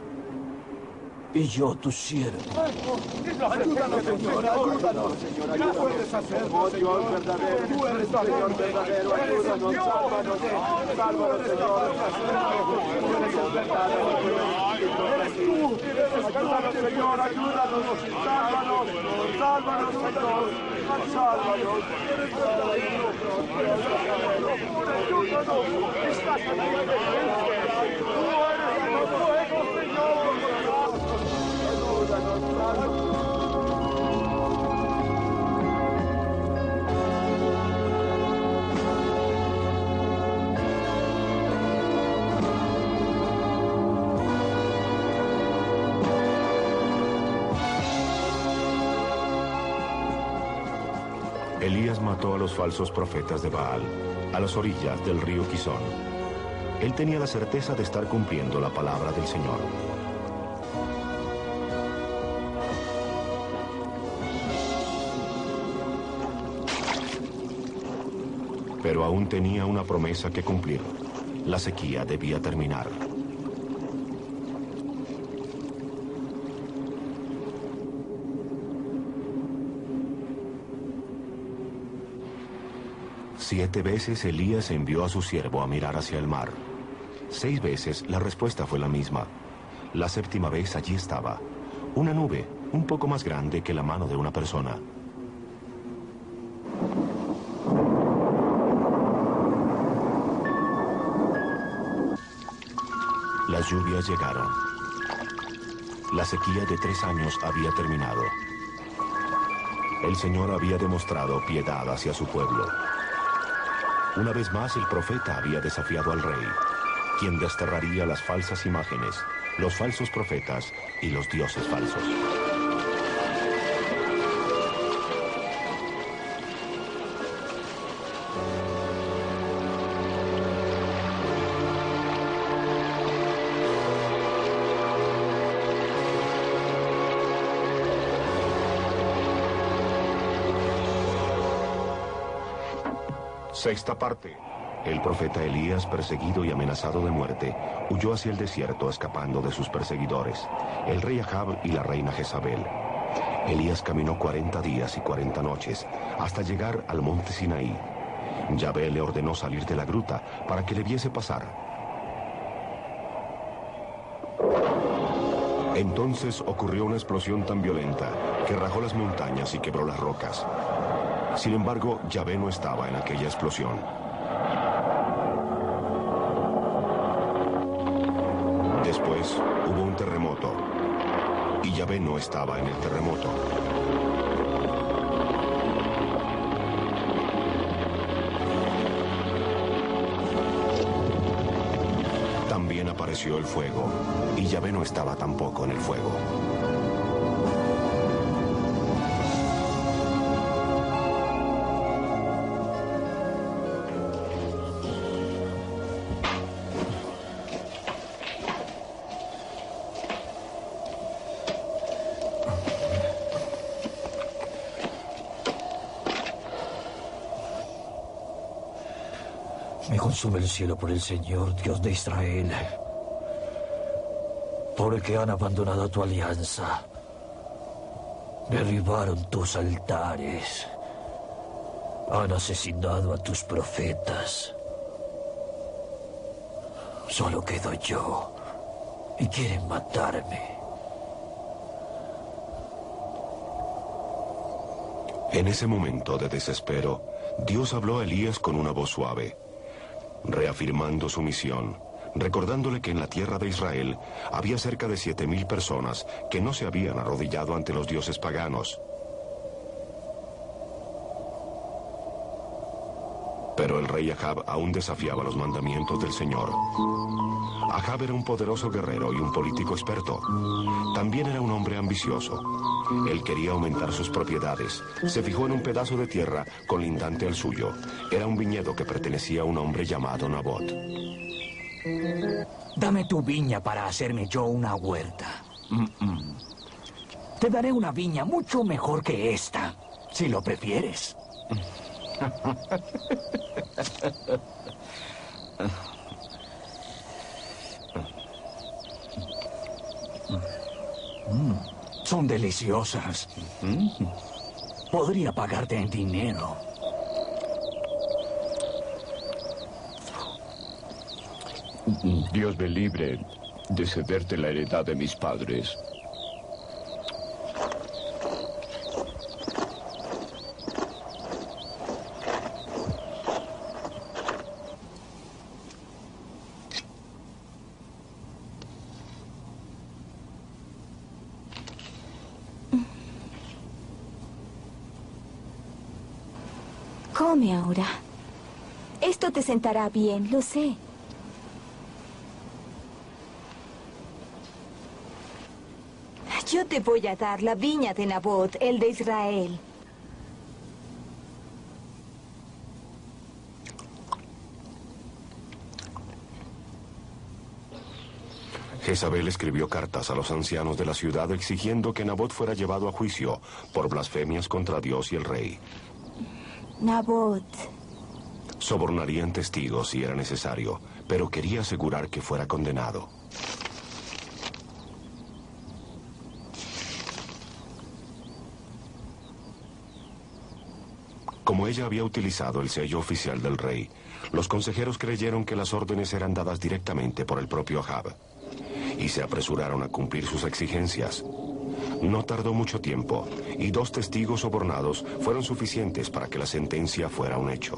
y yo tu siervo. Ayúdanos, Señor, ayúdanos, Señor, ayúdanos. ¿Qué puedes hacer, oh Dios verdadero? Tú eres Señor verdadero, ayúdanos, sálvanos, sálvanos, Señor. Tú eres el verdadero Dios. Eres tú, ayúdanos, Señor, ayúdanos, sálvanos, sálvanos, Señor, sálvanos. Eres verdadero, ayúdanos, estás en la presencia. Tú eres el fuego, Señor. Elías mató a los falsos profetas de Baal, a las orillas del río Quizón. Él tenía la certeza de estar cumpliendo la palabra del Señor. Pero aún tenía una promesa que cumplir. La sequía debía terminar. Siete veces Elías envió a su siervo a mirar hacia el mar. 6 veces la respuesta fue la misma. La 7ª vez allí estaba, una nube un poco más grande que la mano de una persona. Las lluvias llegaron. La sequía de 3 años había terminado. El Señor había demostrado piedad hacia su pueblo. Una vez más el profeta había desafiado al rey, quien desterraría las falsas imágenes, los falsos profetas y los dioses falsos. Sexta parte. El profeta Elías, perseguido y amenazado de muerte, huyó hacia el desierto escapando de sus perseguidores, el rey Ahab y la reina Jezabel. Elías caminó 40 días y 40 noches hasta llegar al monte Sinaí. Yahvé le ordenó salir de la gruta para que le viese pasar. Entonces ocurrió una explosión tan violenta que rajó las montañas y quebró las rocas. Sin embargo, Yahvé no estaba en aquella explosión. Después hubo un terremoto y Yahvé no estaba en el terremoto. También apareció el fuego y Yahvé no estaba tampoco en el fuego. Me consume el cielo por el Señor, Dios de Israel, porque han abandonado tu alianza, derribaron tus altares, han asesinado a tus profetas. Solo quedo yo y quieren matarme. En ese momento de desespero, Dios habló a Elías con una voz suave, reafirmando su misión, recordándole que en la tierra de Israel había cerca de 7,000 personas que no se habían arrodillado ante los dioses paganos. Pero el rey Ahab aún desafiaba los mandamientos del Señor. Ahab era un poderoso guerrero y un político experto. También era un hombre ambicioso. Él quería aumentar sus propiedades. Se fijó en un pedazo de tierra colindante al suyo. Era un viñedo que pertenecía a un hombre llamado Nabot. Dame tu viña para hacerme yo una huerta. Te daré una viña mucho mejor que esta, si lo prefieres. Son deliciosas. Podría pagarte en dinero. Dios me libre de cederte la heredad de mis padres. Come ahora. Esto te sentará bien, lo sé. Yo te voy a dar la viña de Nabot, el de Israel. Jezabel escribió cartas a los ancianos de la ciudad exigiendo que Nabot fuera llevado a juicio por blasfemias contra Dios y el rey. Nabot. Sobornarían testigos si era necesario, pero quería asegurar que fuera condenado. Como ella había utilizado el sello oficial del rey, los consejeros creyeron que las órdenes eran dadas directamente por el propio Ahab y se apresuraron a cumplir sus exigencias. No tardó mucho tiempo y 2 testigos sobornados fueron suficientes para que la sentencia fuera un hecho.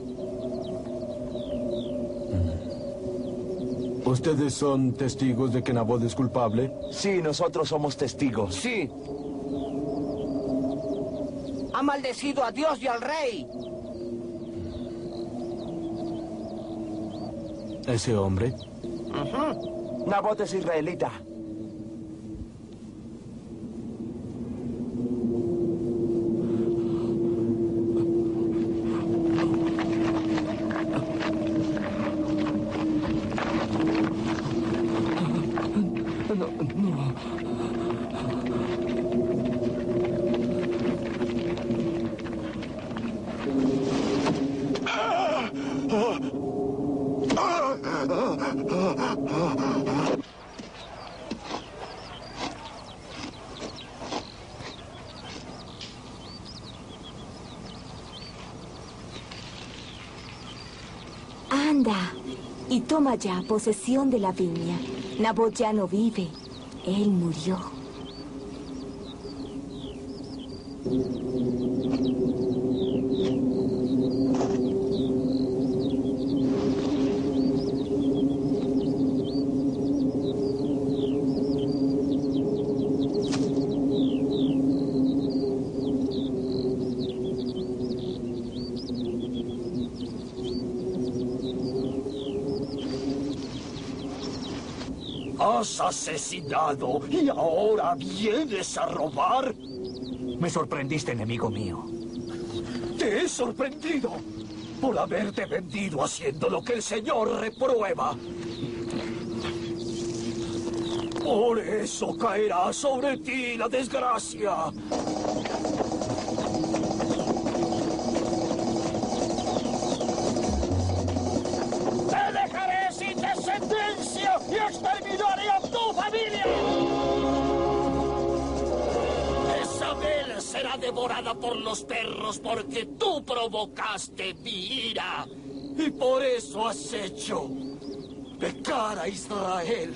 ¿Ustedes son testigos de que Nabot es culpable? Sí, nosotros somos testigos. Sí. Ha maldecido a Dios y al rey. ¿Ese hombre? Nabot es israelita. Anda y toma ya posesión de la viña. Nabot ya no vive. Él murió. Has asesinado y ahora vienes a robar. Me sorprendiste, enemigo mío. Te he sorprendido por haberte vendido haciendo lo que el Señor reprueba. Por eso caerá sobre ti la desgracia. ¡Te dejaré sin descendencia y exterminaré a tu familia! Jezabel será devorada por los perros porque tú provocaste mi ira. Y por eso has hecho pecar a Israel.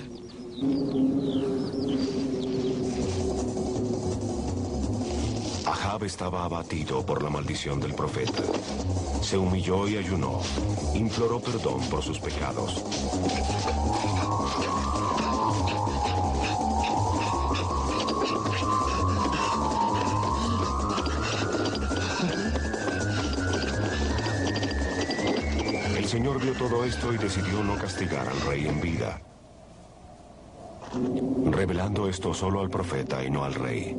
Ahab estaba abatido por la maldición del profeta. Se humilló y ayunó. Imploró perdón por sus pecados. El Señor vio todo esto y decidió no castigar al rey en vida, revelando esto solo al profeta y no al rey.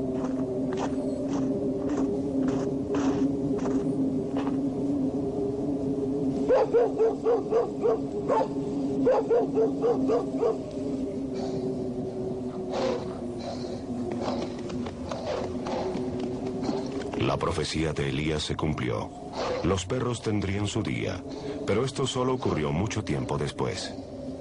La profecía de Elías se cumplió. Los perros tendrían su día, pero esto solo ocurrió mucho tiempo después.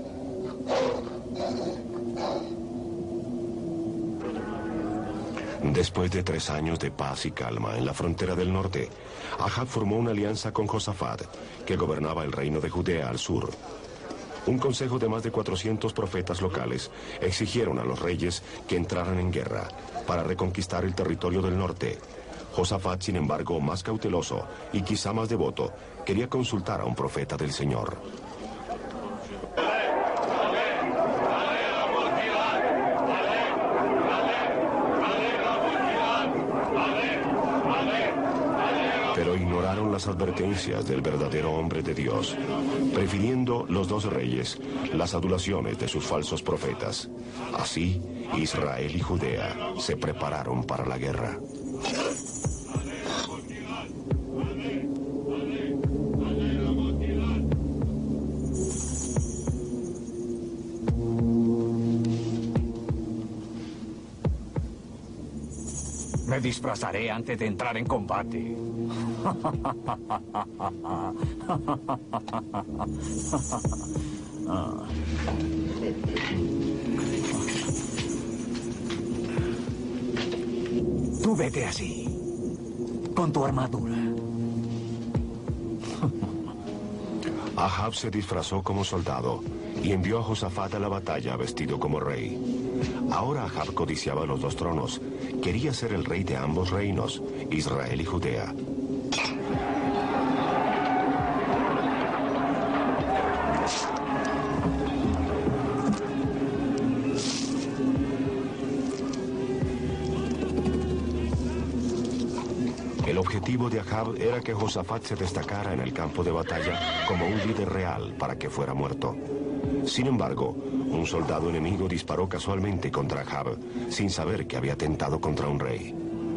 Después de 3 años de paz y calma en la frontera del norte, Ahab formó una alianza con Josafat, que gobernaba el reino de Judea al sur. Un consejo de más de 400 profetas locales exigieron a los reyes que entraran en guerra para reconquistar el territorio del norte. Josafat, sin embargo, más cauteloso y quizá más devoto, quería consultar a un profeta del Señor. Pero ignoraron las advertencias del verdadero hombre de Dios, prefiriendo los 2 reyes las adulaciones de sus falsos profetas. Así, Israel y Judea se prepararon para la guerra. Me disfrazaré antes de entrar en combate. Tú vete así, con tu armadura. Ahab se disfrazó como soldado y envió a Josafat a la batalla vestido como rey. Ahora Ahab codiciaba los 2 tronos. Quería ser el rey de ambos reinos, Israel y Judea. El objetivo de Ahab era que Josafat se destacara en el campo de batalla como un líder real para que fuera muerto. Sin embargo, un soldado enemigo disparó casualmente contra Ahab, sin saber que había atentado contra un rey.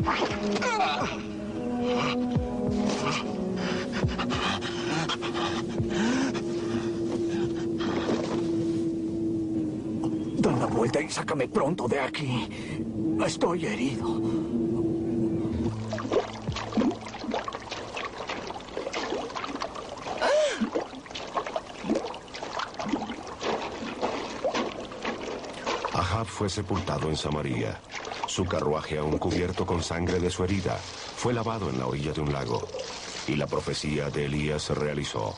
Da la vuelta y sácame pronto de aquí. Estoy herido. Ahab fue sepultado en Samaria. Su carruaje, aún cubierto con sangre de su herida, fue lavado en la orilla de un lago. Y la profecía de Elías se realizó.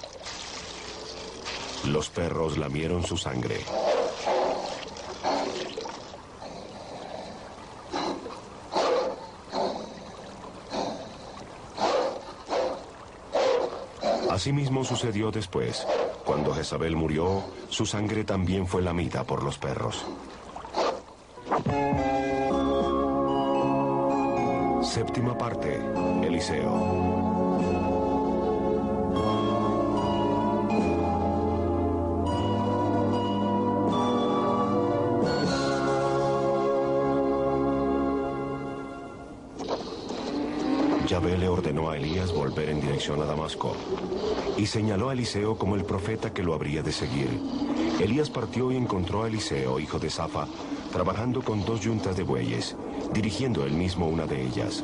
Los perros lamieron su sangre. Asimismo sucedió después. Cuando Jezabel murió, su sangre también fue lamida por los perros. Séptima parte. Eliseo. Yahvé le ordenó a Elías volver en dirección a Damasco y señaló a Eliseo como el profeta que lo habría de seguir. Elías partió y encontró a Eliseo, hijo de Safa, trabajando con 2 yuntas de bueyes, dirigiendo él mismo una de ellas.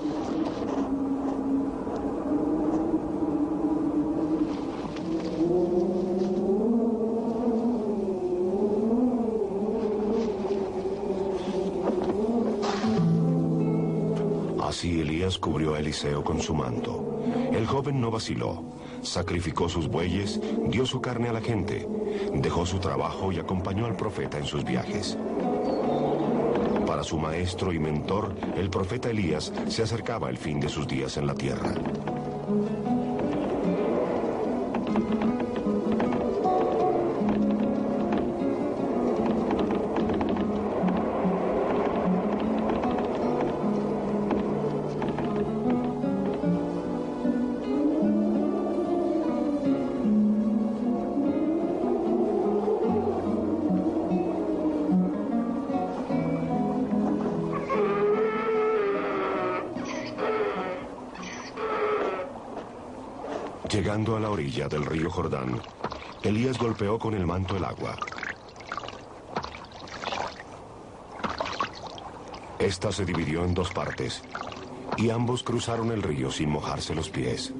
Así Elías cubrió a Eliseo con su manto. El joven no vaciló. Sacrificó sus bueyes, dio su carne a la gente, dejó su trabajo y acompañó al profeta en sus viajes. Para su maestro y mentor, el profeta Elías, se acercaba el fin de sus días en la tierra. Llegando a la orilla del río Jordán, Elías golpeó con el manto el agua. Esta se dividió en 2 partes, y ambos cruzaron el río sin mojarse los pies.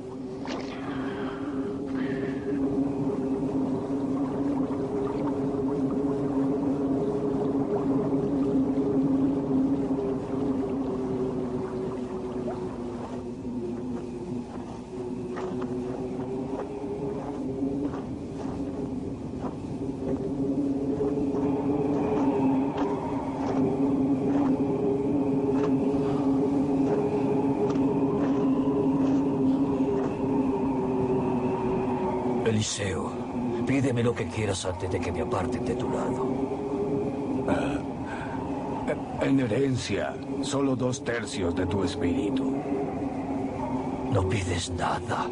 Eliseo, pídeme lo que quieras antes de que me aparten de tu lado. En herencia, solo 2/3 de tu espíritu. No pides nada.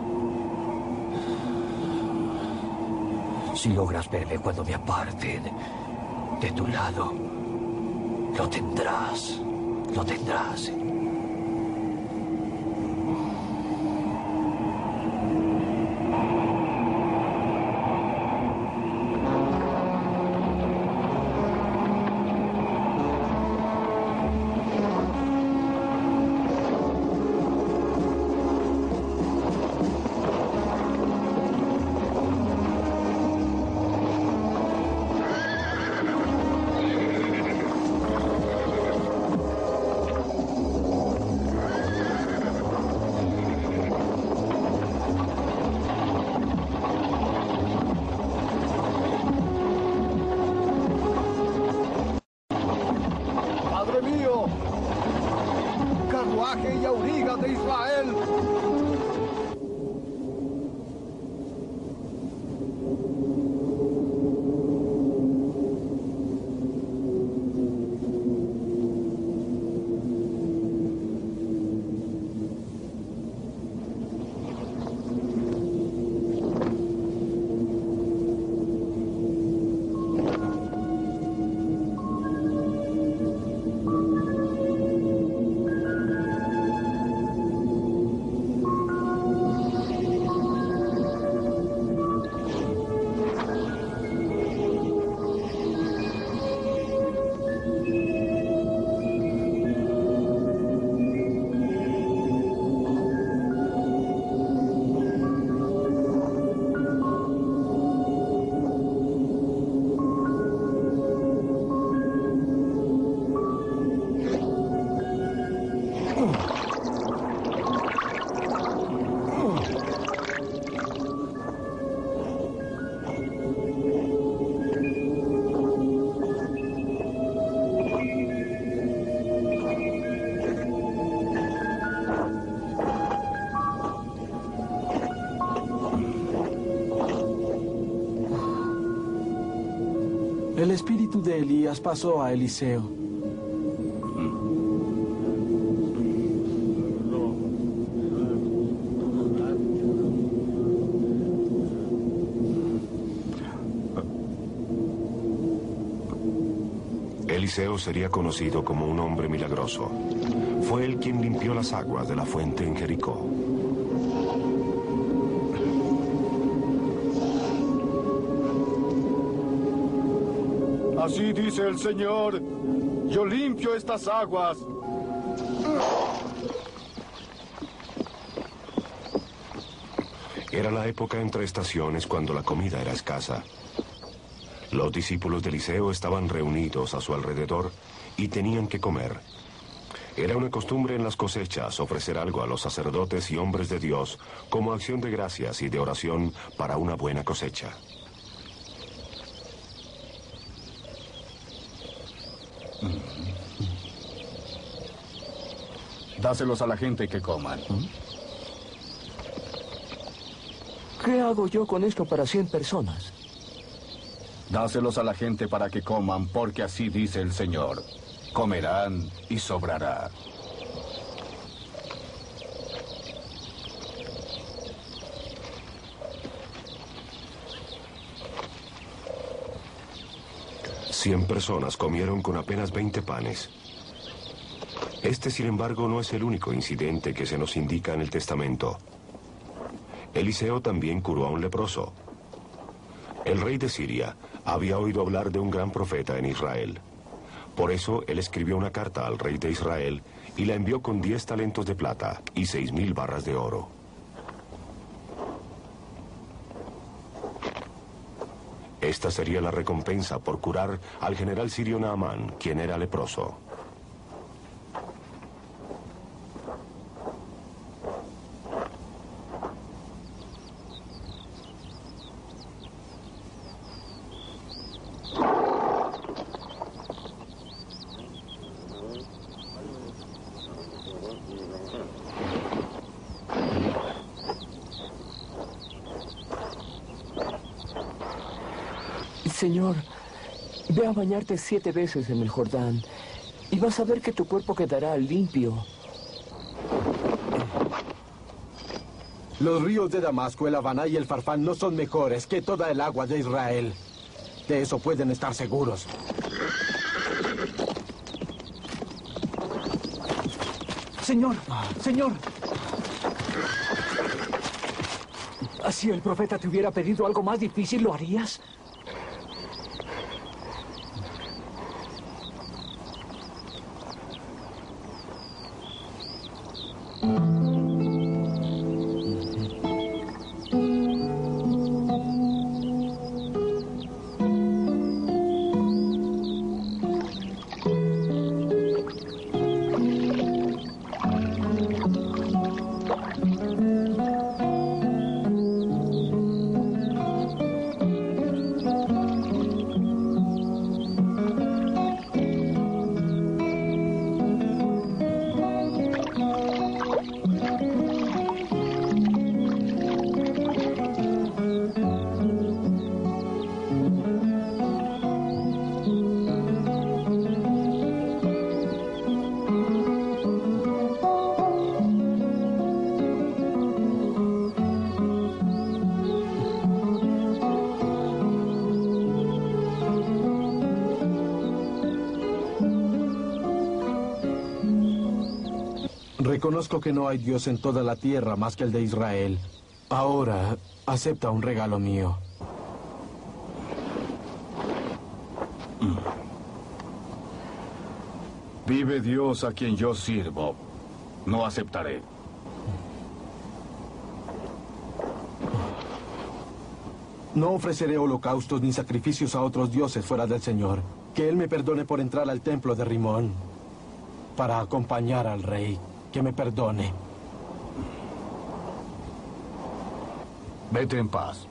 Si logras verme cuando me aparten de tu lado, lo tendrás. Lo tendrás. El espíritu de Elías pasó a Eliseo. Eliseo sería conocido como un hombre milagroso. Fue él quien limpió las aguas de la fuente en Jericó. Así dice el Señor, yo limpio estas aguas. Era la época entre estaciones cuando la comida era escasa. Los discípulos de Eliseo estaban reunidos a su alrededor y tenían que comer. Era una costumbre en las cosechas ofrecer algo a los sacerdotes y hombres de Dios como acción de gracias y de oración para una buena cosecha. Dáselos a la gente que coman. ¿Qué hago yo con esto para 100 personas? Dáselos a la gente para que coman, porque así dice el Señor. Comerán y sobrará. Cien personas comieron con apenas 20 panes. Este, sin embargo, no es el único incidente que se nos indica en el Testamento. Eliseo también curó a un leproso. El rey de Siria había oído hablar de un gran profeta en Israel. Por eso, él escribió una carta al rey de Israel y la envió con 10 talentos de plata y 6,000 barras de oro. Esta sería la recompensa por curar al general sirio Naamán, quien era leproso. Señor, ve a bañarte 7 veces en el Jordán y vas a ver que tu cuerpo quedará limpio. Los ríos de Damasco, el Habaná y el Farfán no son mejores que toda el agua de Israel. De eso pueden estar seguros. Señor, señor. Si el profeta te hubiera pedido algo más difícil, ¿lo harías? Reconozco que no hay Dios en toda la tierra más que el de Israel. Ahora, acepta un regalo mío. Vive Dios a quien yo sirvo. No aceptaré. No ofreceré holocaustos ni sacrificios a otros dioses fuera del Señor. Que Él me perdone por entrar al templo de Rimón para acompañar al rey. Que me perdone. Vete en paz.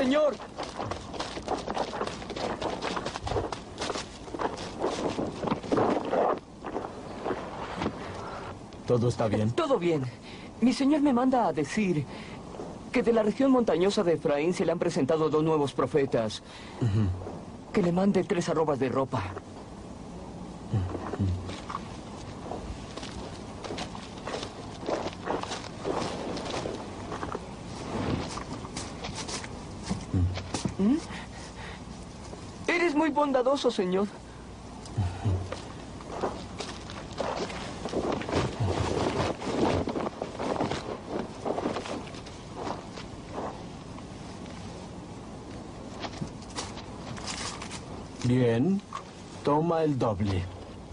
señor. ¿Todo está bien? Todo bien. Mi señor me manda a decir que de la región montañosa de Efraín se le han presentado 2 nuevos profetas. Que le mande 3 arrobas de ropa. Eres muy bondadoso, señor. Bien, toma el doble.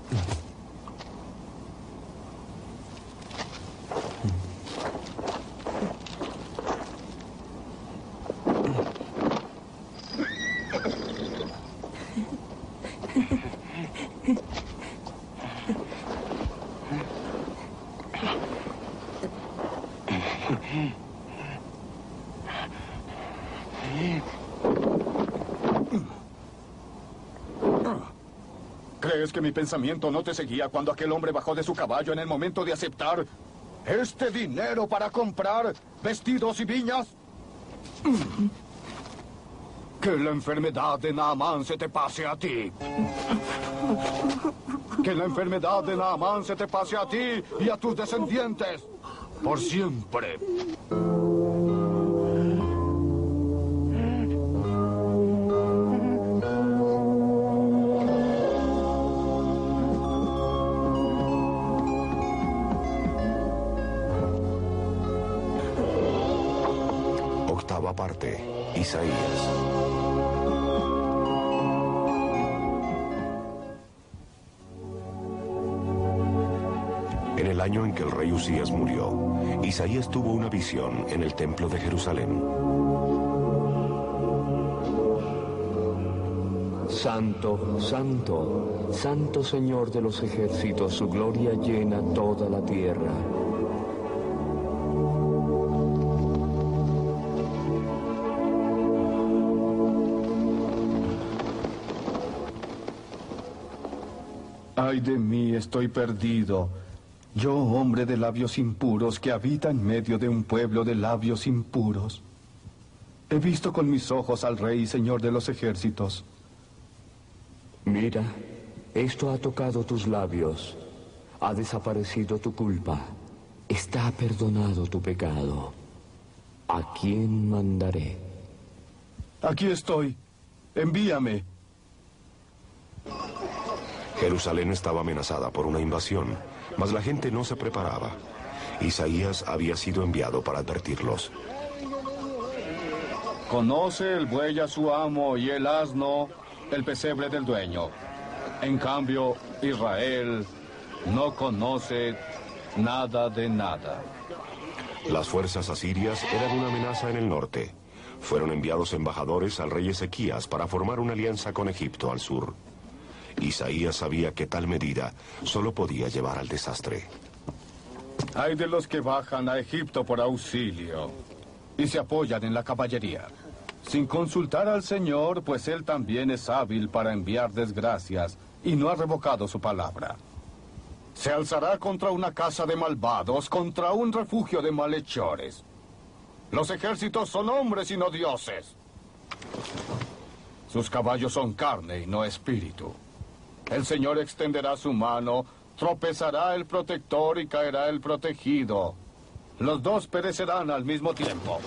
¿Crees que mi pensamiento no te seguía cuando aquel hombre bajó de su caballo en el momento de aceptar este dinero para comprar vestidos y viñas? Que la enfermedad de Naamán se te pase a ti. Que la enfermedad de Naamán se te pase a ti y a tus descendientes por siempre. Octava parte. Isaías. En el año en que el rey Usías murió, Isaías tuvo una visión en el templo de Jerusalén. Santo, santo, santo Señor de los ejércitos, su gloria llena toda la tierra. Ay de mí, estoy perdido. Yo, hombre de labios impuros, que habita en medio de un pueblo de labios impuros. He visto con mis ojos al Rey, Señor de los ejércitos. Mira, esto ha tocado tus labios. Ha desaparecido tu culpa. Está perdonado tu pecado. ¿A quién mandaré? Aquí estoy. Envíame. Jerusalén estaba amenazada por una invasión, mas la gente no se preparaba. Isaías había sido enviado para advertirlos. Conoce el buey a su amo y el asno el pesebre del dueño. En cambio, Israel no conoce nada de nada. Las fuerzas asirias eran una amenaza en el norte. Fueron enviados embajadores al rey Ezequías para formar una alianza con Egipto al sur. Isaías sabía que tal medida solo podía llevar al desastre. Hay de los que bajan a Egipto por auxilio y se apoyan en la caballería, sin consultar al Señor, pues Él también es hábil para enviar desgracias y no ha revocado su palabra. Se alzará contra una casa de malvados, contra un refugio de malhechores. Los ejércitos son hombres y no dioses. Sus caballos son carne y no espíritu. El Señor extenderá su mano, tropezará el protector y caerá el protegido. Los dos perecerán al mismo tiempo.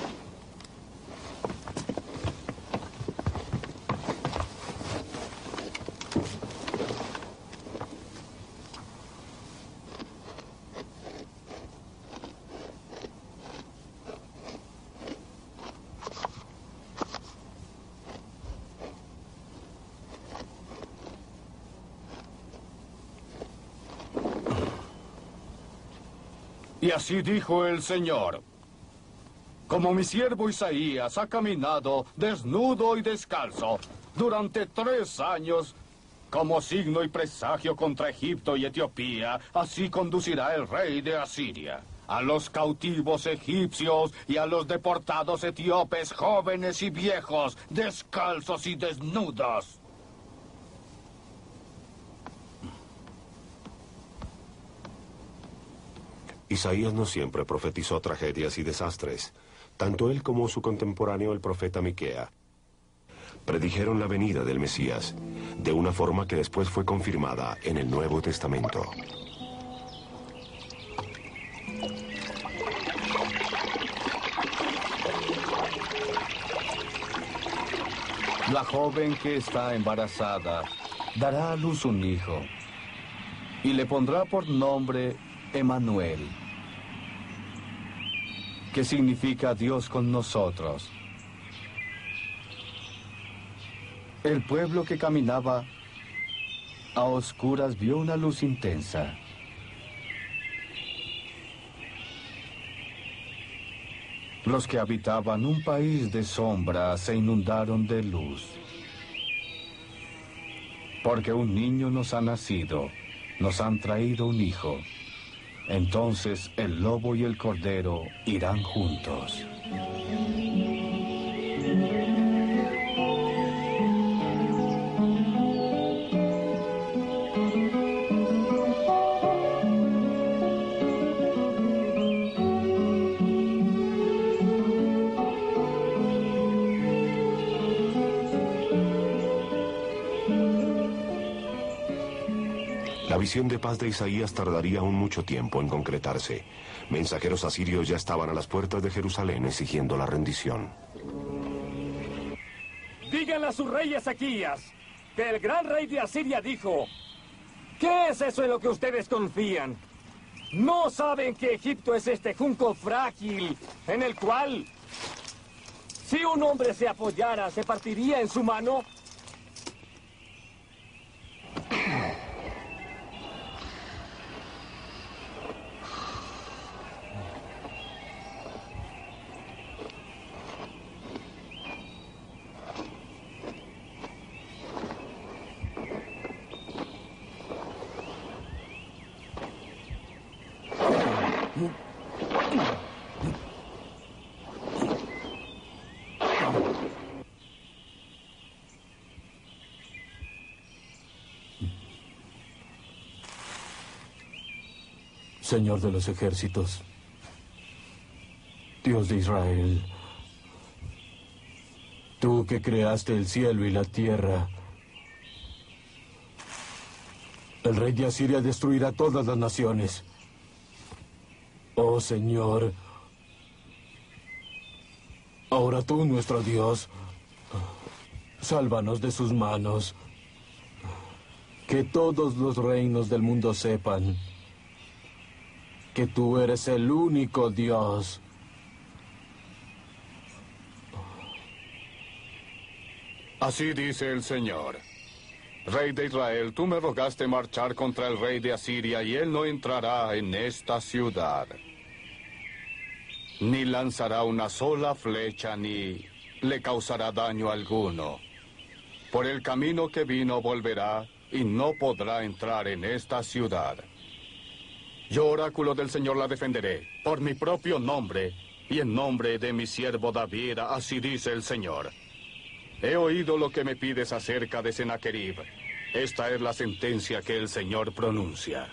Y así dijo el Señor: como mi siervo Isaías ha caminado desnudo y descalzo durante 3 años como signo y presagio contra Egipto y Etiopía, así conducirá el rey de Asiria. a los cautivos egipcios y a los deportados etíopes, jóvenes y viejos, descalzos y desnudos. Isaías no siempre profetizó tragedias y desastres. Tanto él como su contemporáneo, el profeta Miquea, predijeron la venida del Mesías, de una forma que después fue confirmada en el Nuevo Testamento. La joven que está embarazada dará a luz un hijo y le pondrá por nombre Emmanuel, que significa Dios con nosotros. El pueblo que caminaba a oscuras vio una luz intensa. Los que habitaban un país de sombra se inundaron de luz. Porque un niño nos ha nacido, nos han traído un hijo. Entonces el lobo y el cordero irán juntos. La visión de paz de Isaías tardaría aún mucho tiempo en concretarse. Mensajeros asirios ya estaban a las puertas de Jerusalén exigiendo la rendición. Díganle a su rey Ezequías que el gran rey de Asiria dijo: ¿qué es eso en lo que ustedes confían? ¿No saben que Egipto es este junco frágil en el cual, si un hombre se apoyara, se partiría en su mano? Señor de los ejércitos, Dios de Israel, tú que creaste el cielo y la tierra, el rey de Asiria destruirá todas las naciones. Oh Señor, ahora tú, nuestro Dios, sálvanos de sus manos. Que todos los reinos del mundo sepan que tú eres el único Dios. Así dice el Señor: Rey de Israel, tú me rogaste marchar contra el rey de Asiria y él no entrará en esta ciudad. Ni lanzará una sola flecha ni le causará daño alguno. Por el camino que vino volverá y no podrá entrar en esta ciudad. Yo, oráculo del Señor, la defenderé, por mi propio nombre y en nombre de mi siervo David, así dice el Señor. He oído lo que me pides acerca de Sennacherib. Esta es la sentencia que el Señor pronuncia.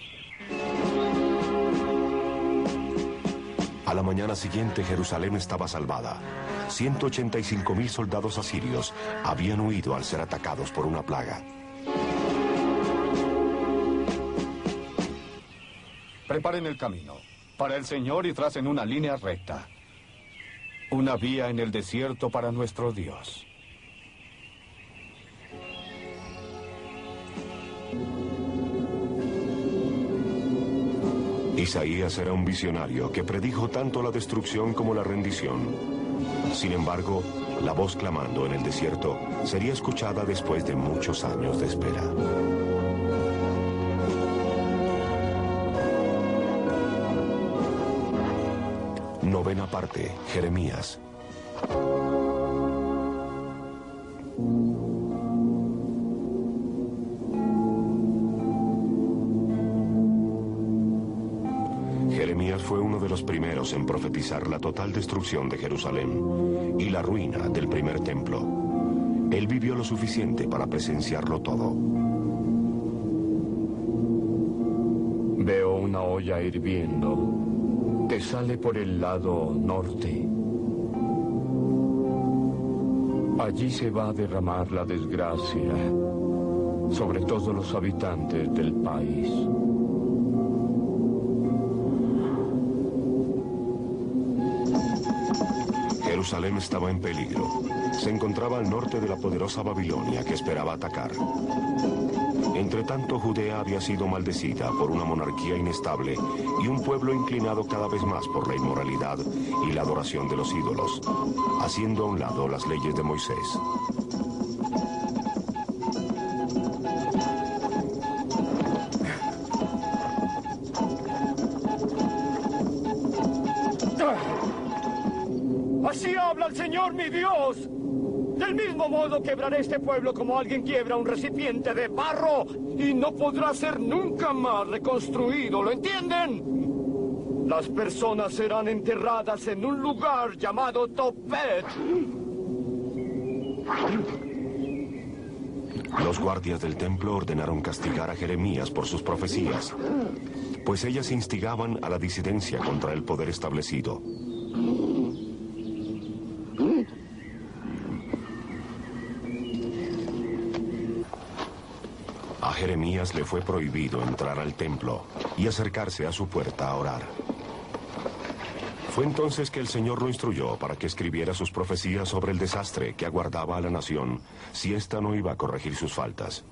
A la mañana siguiente, Jerusalén estaba salvada. 185,000 soldados asirios habían huido al ser atacados por una plaga. Preparen el camino para el Señor y tracen una línea recta. Una vía en el desierto para nuestro Dios. Isaías era un visionario que predijo tanto la destrucción como la rendición. Sin embargo, la voz clamando en el desierto sería escuchada después de muchos años de espera. Novena parte, Jeremías. Jeremías fue uno de años en profetizar la total destrucción de Jerusalén y la ruina del primer templo. Él vivió lo suficiente para presenciarlo todo. Veo una olla hirviendo que sale por el lado norte. Allí se va a derramar la desgracia sobre todos los habitantes del país. Jerusalén estaba en peligro. Se encontraba al norte de la poderosa Babilonia que esperaba atacar. Entretanto, Judea había sido maldecida por una monarquía inestable y un pueblo inclinado cada vez más por la inmoralidad y la adoración de los ídolos, haciendo a un lado las leyes de Moisés. Así habla el Señor, mi Dios. Del mismo modo quebraré este pueblo como alguien quiebra un recipiente de barro y no podrá ser nunca más reconstruido, ¿lo entienden? Las personas serán enterradas en un lugar llamado Tophet. Los guardias del templo ordenaron castigar a Jeremías por sus profecías, pues ellas instigaban a la disidencia contra el poder establecido. A Jeremías le fue prohibido entrar al templo y acercarse a su puerta a orar. Fue entonces que el Señor lo instruyó para que escribiera sus profecías sobre el desastre que aguardaba a la nación si ésta no iba a corregir sus faltas.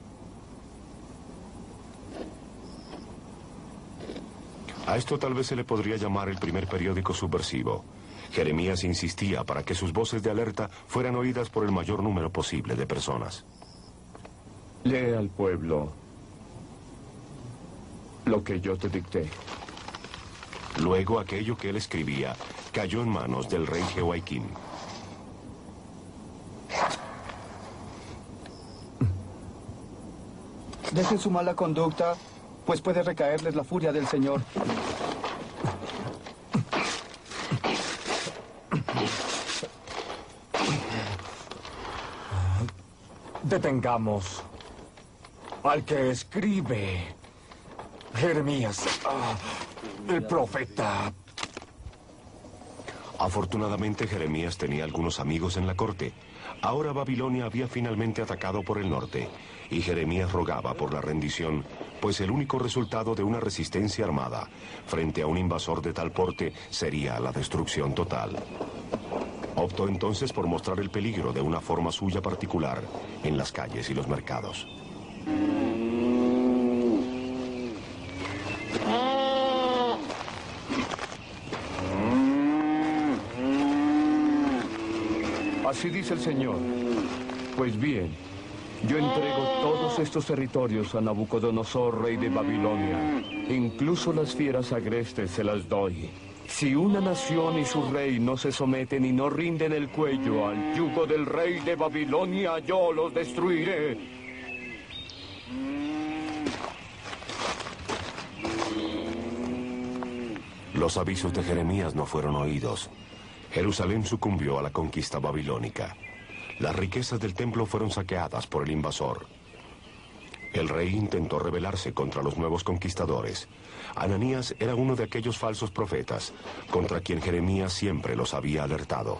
A esto tal vez se le podría llamar el primer periódico subversivo. Jeremías insistía para que sus voces de alerta fueran oídas por el mayor número posible de personas. Lee al pueblo lo que yo te dicté. Luego aquello que él escribía cayó en manos del rey Jehoiakim. Dejen su mala conducta, pues puede recaerles la furia del Señor. Detengamos al que escribe. Jeremías, el profeta. Afortunadamente Jeremías tenía algunos amigos en la corte. Ahora Babilonia había finalmente atacado por el norte y Jeremías rogaba por la rendición, pues el único resultado de una resistencia armada frente a un invasor de tal porte sería la destrucción total. Optó entonces por mostrar el peligro de una forma suya particular en las calles y los mercados. Así dice el Señor. Pues bien, yo entrego todos estos territorios a Nabucodonosor, rey de Babilonia. Incluso las fieras agrestes se las doy. Si una nación y su rey no se someten y no rinden el cuello al yugo del rey de Babilonia, yo los destruiré. Los avisos de Jeremías no fueron oídos. Jerusalén sucumbió a la conquista babilónica. Las riquezas del templo fueron saqueadas por el invasor. El rey intentó rebelarse contra los nuevos conquistadores. Ananías era uno de aquellos falsos profetas contra quien Jeremías siempre los había alertado.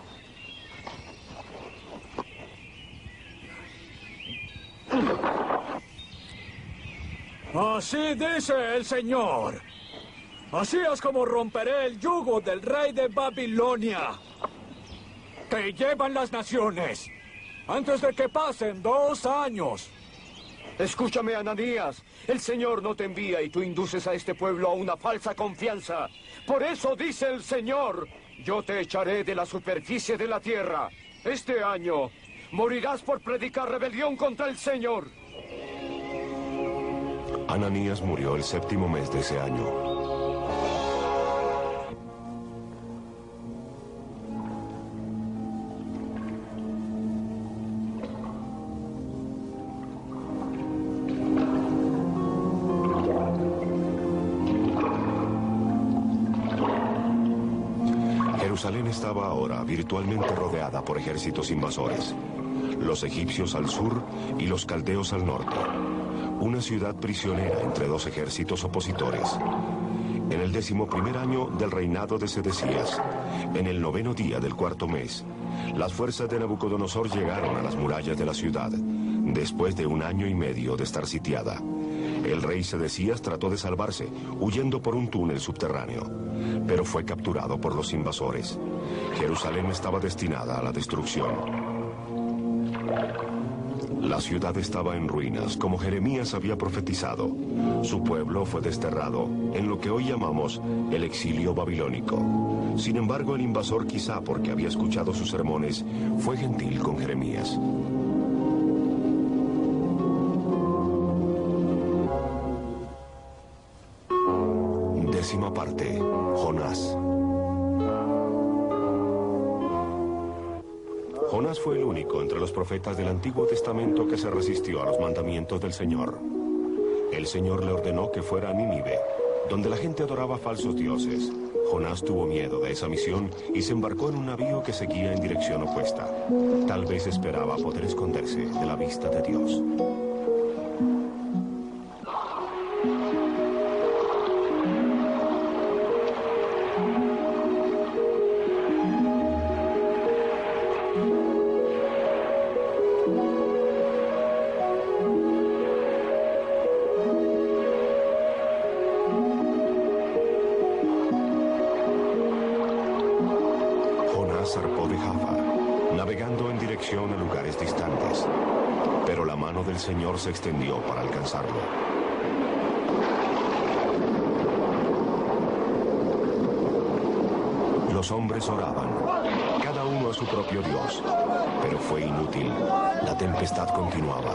Así dice el Señor. Así es como romperé el yugo del rey de Babilonia. Te llevan las naciones antes de que pasen 2 años. Escúchame, Ananías. El Señor no te envía y tú induces a este pueblo a una falsa confianza. Por eso dice el Señor, yo te echaré de la superficie de la tierra. Este año morirás por predicar rebelión contra el Señor. Ananías murió el 7º mes de ese año. Jerusalén estaba ahora virtualmente rodeada por ejércitos invasores. Los egipcios al sur y los caldeos al norte. Una ciudad prisionera entre dos ejércitos opositores. En el 11º año del reinado de Sedecías, en el 9º día del 4º mes, las fuerzas de Nabucodonosor llegaron a las murallas de la ciudad, después de 1 año y medio de estar sitiada. El rey Sedecías trató de salvarse, huyendo por un túnel subterráneo, pero fue capturado por los invasores. Jerusalén estaba destinada a la destrucción. La ciudad estaba en ruinas, como Jeremías había profetizado. Su pueblo fue desterrado, en lo que hoy llamamos el exilio babilónico. Sin embargo, el invasor, quizá porque había escuchado sus sermones, fue gentil con Jeremías. Décima parte. Jonás. Jonás fue el único entre los profetas del Antiguo Testamento que se resistió a los mandamientos del Señor. El Señor le ordenó que fuera a Nínive, donde la gente adoraba falsos dioses. Jonás tuvo miedo de esa misión y se embarcó en un navío que seguía en dirección opuesta. Tal vez esperaba poder esconderse de la vista de Dios. Zarpó de Jaffa, navegando en dirección a lugares distantes, pero la mano del Señor se extendió para alcanzarlo. Los hombres oraban, cada uno a su propio Dios, pero fue inútil. La tempestad continuaba.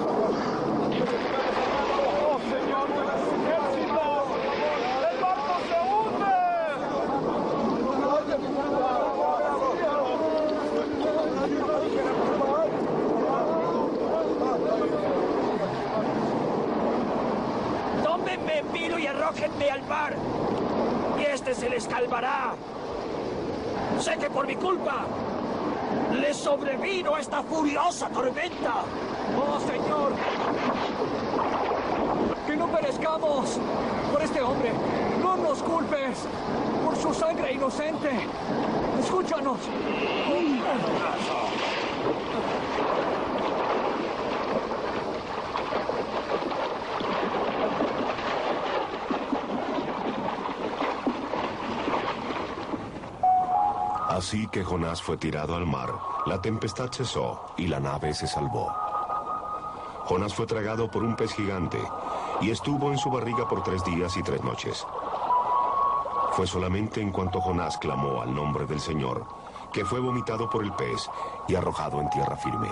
Arrójenme al mar y este se les calmará. Sé que por mi culpa les sobrevino esta furiosa tormenta. ¡Oh, Señor! ¡Que no perezcamos por este hombre! ¡No nos culpes por su sangre inocente! ¡Escúchanos! Así que Jonás fue tirado al mar, la tempestad cesó y la nave se salvó. Jonás fue tragado por un pez gigante y estuvo en su barriga por 3 días y 3 noches. Fue solamente en cuanto Jonás clamó al nombre del Señor, que fue vomitado por el pez y arrojado en tierra firme.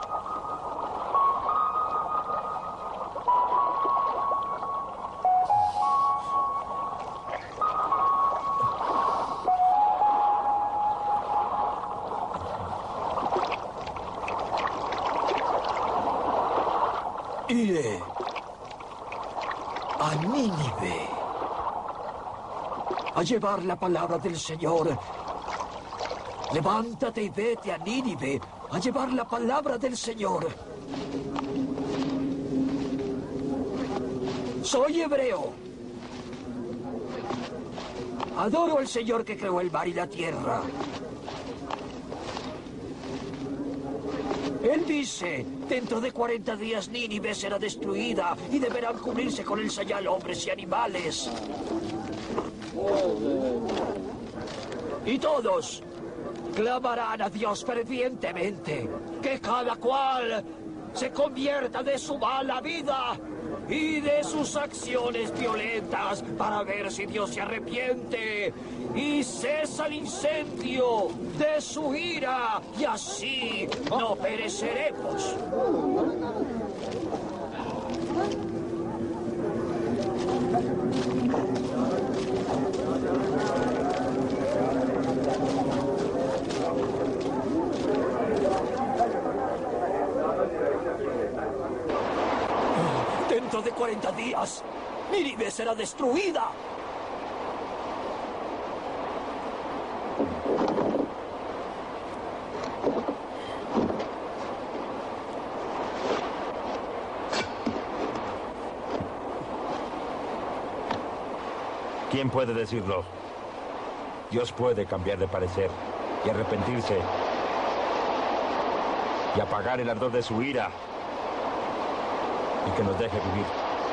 Iré a Nínive a llevar la palabra del Señor. Levántate y vete a Nínive a llevar la palabra del Señor. Soy hebreo. Adoro al Señor que creó el mar y la tierra. Él dice, dentro de 40 días Nínive será destruida y deberán cubrirse con el sayal hombres y animales. Y todos clamarán a Dios fervientemente, que cada cual se convierta de su mala vida y de sus acciones violentas para ver si Dios se arrepiente y cesa el incendio de su ira, y así no pereceremos. Dentro de 40 días, Nínive será destruida. ¿Quién puede decirlo? Dios puede cambiar de parecer y arrepentirse y apagar el ardor de su ira y que nos deje vivir.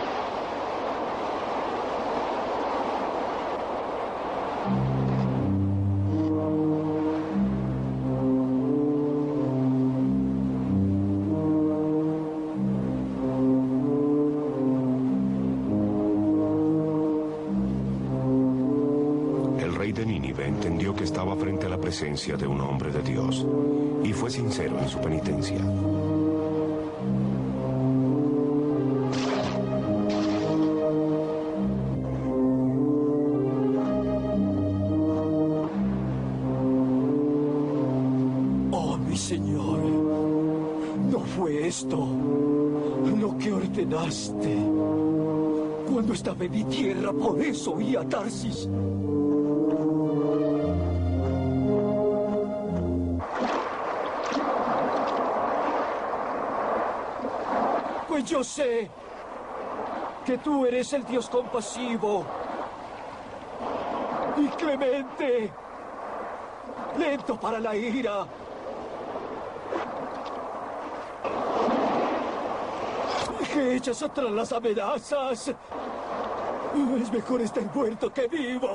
El rey de Nínive entendió que estaba frente a la presencia de un hombre de Dios y fue sincero en su penitencia. Oh, mi señor, no fue esto lo que ordenaste cuando estaba en mi tierra. Por eso huí a Tarsis. Pues yo sé que tú eres el Dios compasivo y clemente, lento para la ira, que echas atrás las amenazas. Es mejor estar muerto que vivo.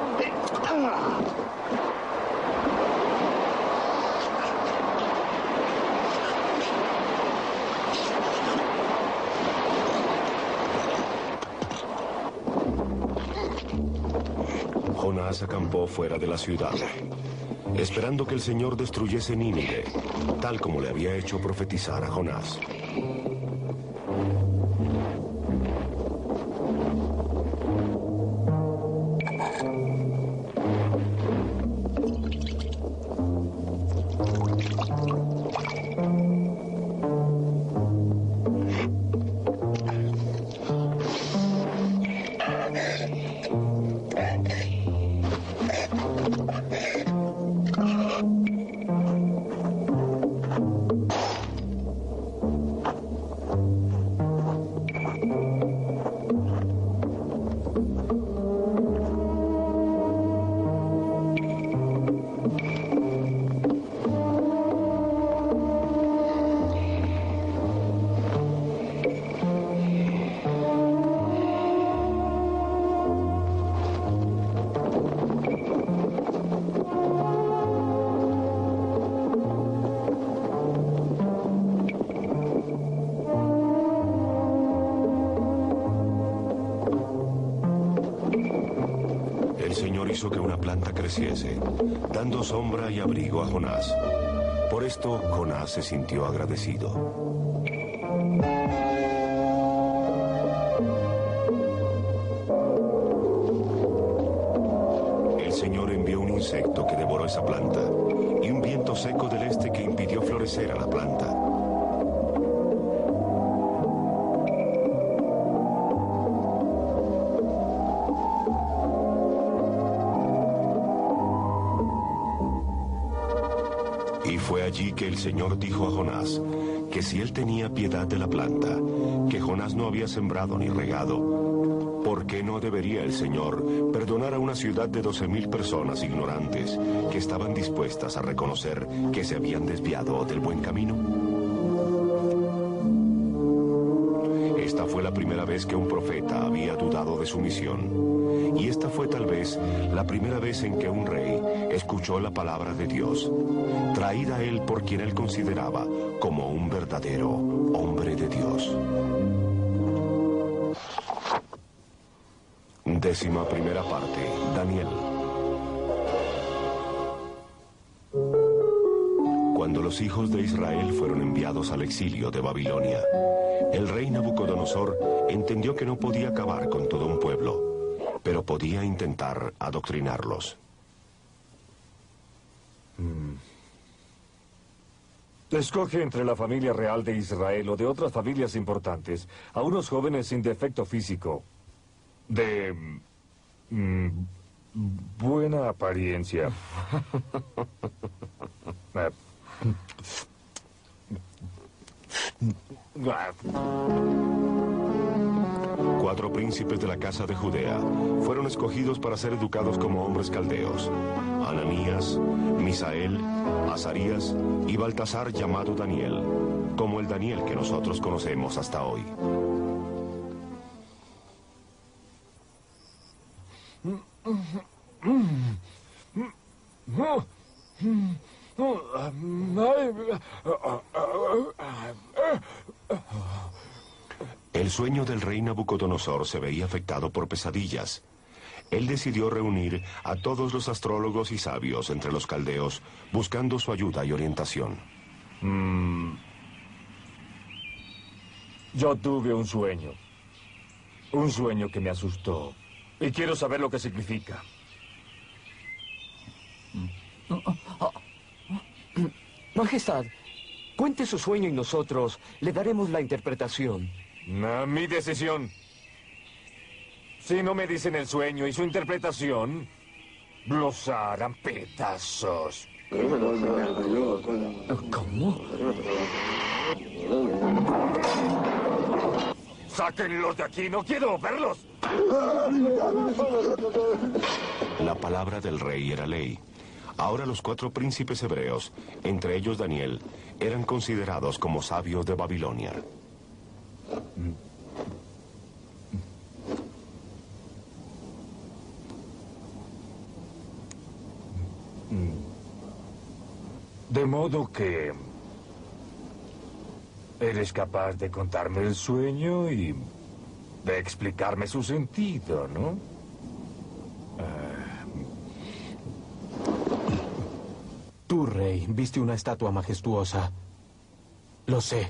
Jonás acampó fuera de la ciudad, esperando que el Señor destruyese Nínive, tal como le había hecho profetizar a Jonás. Hizo que una planta creciese, dando sombra y abrigo a Jonás. Por esto, Jonás se sintió agradecido. El Señor envió un insecto que devoró esa planta y un viento seco del este que impidió florecer a la planta. Y fue allí que el Señor dijo a Jonás que si él tenía piedad de la planta, que Jonás no había sembrado ni regado, ¿por qué no debería el Señor perdonar a una ciudad de 12,000 personas ignorantes que estaban dispuestas a reconocer que se habían desviado del buen camino? Esta fue la primera vez que un profeta había dudado de su misión. Y esta fue tal vez la primera vez en que un rey escuchó la palabra de Dios, traída a él por quien él consideraba como un verdadero hombre de Dios. 11ª parte, Daniel. Cuando los hijos de Israel fueron enviados al exilio de Babilonia, el rey Nabucodonosor entendió que no podía acabar con todo un pueblo, pero podía intentar adoctrinarlos. Escoge entre la familia real de Israel o de otras familias importantes a unos jóvenes sin defecto físico, de buena apariencia. 4 príncipes de la casa de Judea fueron escogidos para ser educados como hombres caldeos. Ananías, Misael, Azarías y Baltasar llamado Daniel, como el Daniel que nosotros conocemos hasta hoy. El sueño del rey Nabucodonosor se veía afectado por pesadillas. Él decidió reunir a todos los astrólogos y sabios entre los caldeos, buscando su ayuda y orientación. Yo tuve un sueño que me asustó, y quiero saber lo que significa. Majestad, cuente su sueño y nosotros le daremos la interpretación. Mi decisión. Si no me dicen el sueño y su interpretación, los harán pedazos. ¿Cómo? ¡Sáquenlos de aquí! ¡No quiero verlos! La palabra del rey era ley. Ahora los 4 príncipes hebreos, entre ellos Daniel, eran considerados como sabios de Babilonia. De modo que eres capaz de contarme el sueño y de explicarme su sentido, ¿no? Tú, rey, viste una estatua majestuosa. Lo sé.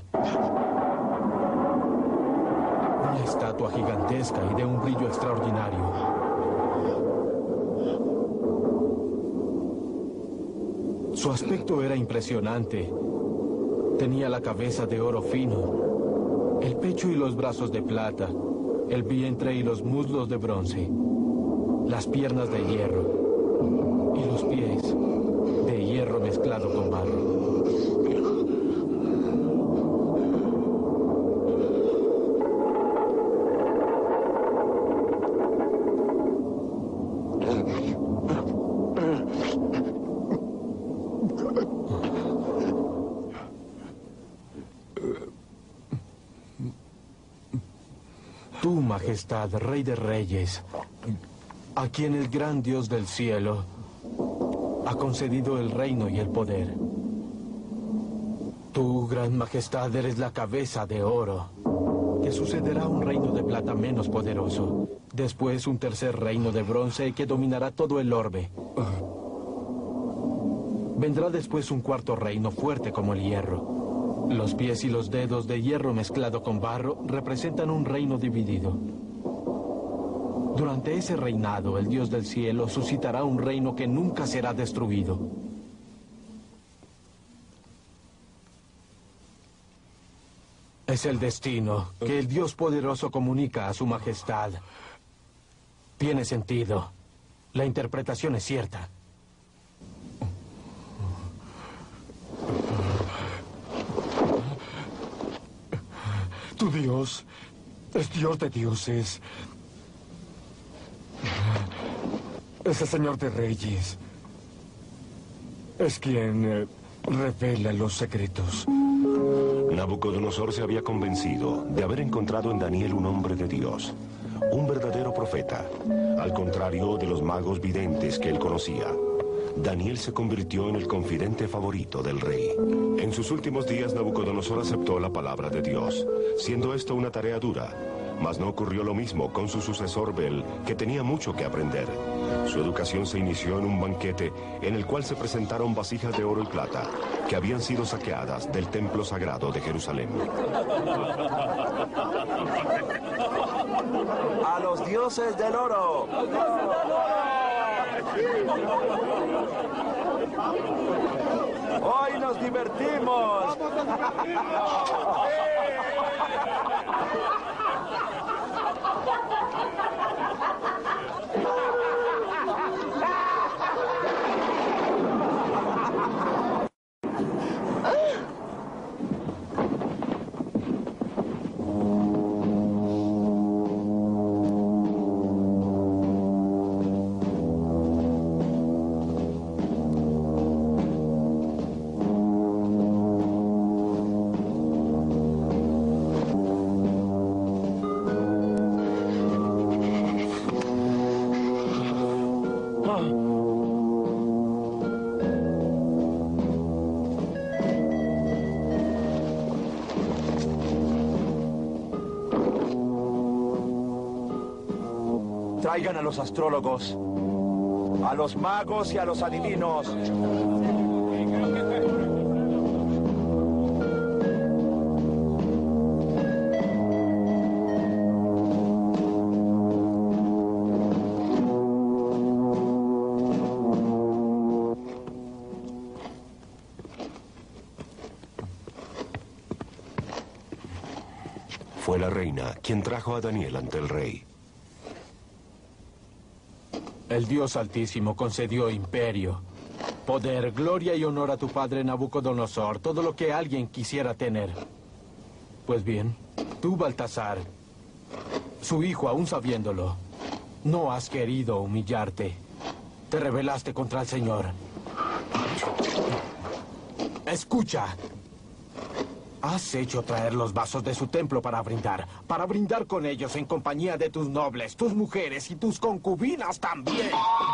Una estatua gigantesca y de un brillo extraordinario. Su aspecto era impresionante. Tenía la cabeza de oro fino, el pecho y los brazos de plata, el vientre y los muslos de bronce, las piernas de hierro y los pies de hierro mezclado con barro. Tú, Majestad, Rey de Reyes, a quien el gran Dios del cielo ha concedido el reino y el poder. Tú, Gran Majestad, eres la cabeza de oro. Que sucederá un reino de plata menos poderoso. Después un tercer reino de bronce que dominará todo el orbe. Vendrá después un cuarto reino fuerte como el hierro. Los pies y los dedos de hierro mezclado con barro representan un reino dividido. Durante ese reinado, el Dios del cielo suscitará un reino que nunca será destruido. Es el destino que el Dios poderoso comunica a su majestad. Tiene sentido. La interpretación es cierta. Tu Dios es Dios de dioses. Es el Señor de Reyes. Es quien revela los secretos. Nabucodonosor se había convencido de haber encontrado en Daniel un hombre de Dios, un verdadero profeta, al contrario de los magos videntes que él conocía. Daniel se convirtió en el confidente favorito del rey. En sus últimos días, Nabucodonosor aceptó la palabra de Dios, siendo esto una tarea dura. Mas no ocurrió lo mismo con su sucesor Bel, que tenía mucho que aprender. Su educación se inició en un banquete en el cual se presentaron vasijas de oro y plata, que habían sido saqueadas del templo sagrado de Jerusalén. ¡A los dioses del oro! ¡Hoy nos divertimos! Traigan a los astrólogos, a los magos y a los adivinos. Fue la reina quien trajo a Daniel ante el rey. El Dios Altísimo concedió imperio, poder, gloria y honor a tu padre Nabucodonosor, todo lo que alguien quisiera tener. Pues bien, tú, Baltasar, su hijo, aún sabiéndolo, no has querido humillarte. Te rebelaste contra el Señor. Escucha. Has hecho traer los vasos de su templo para brindar con ellos en compañía de tus nobles, tus mujeres y tus concubinas también.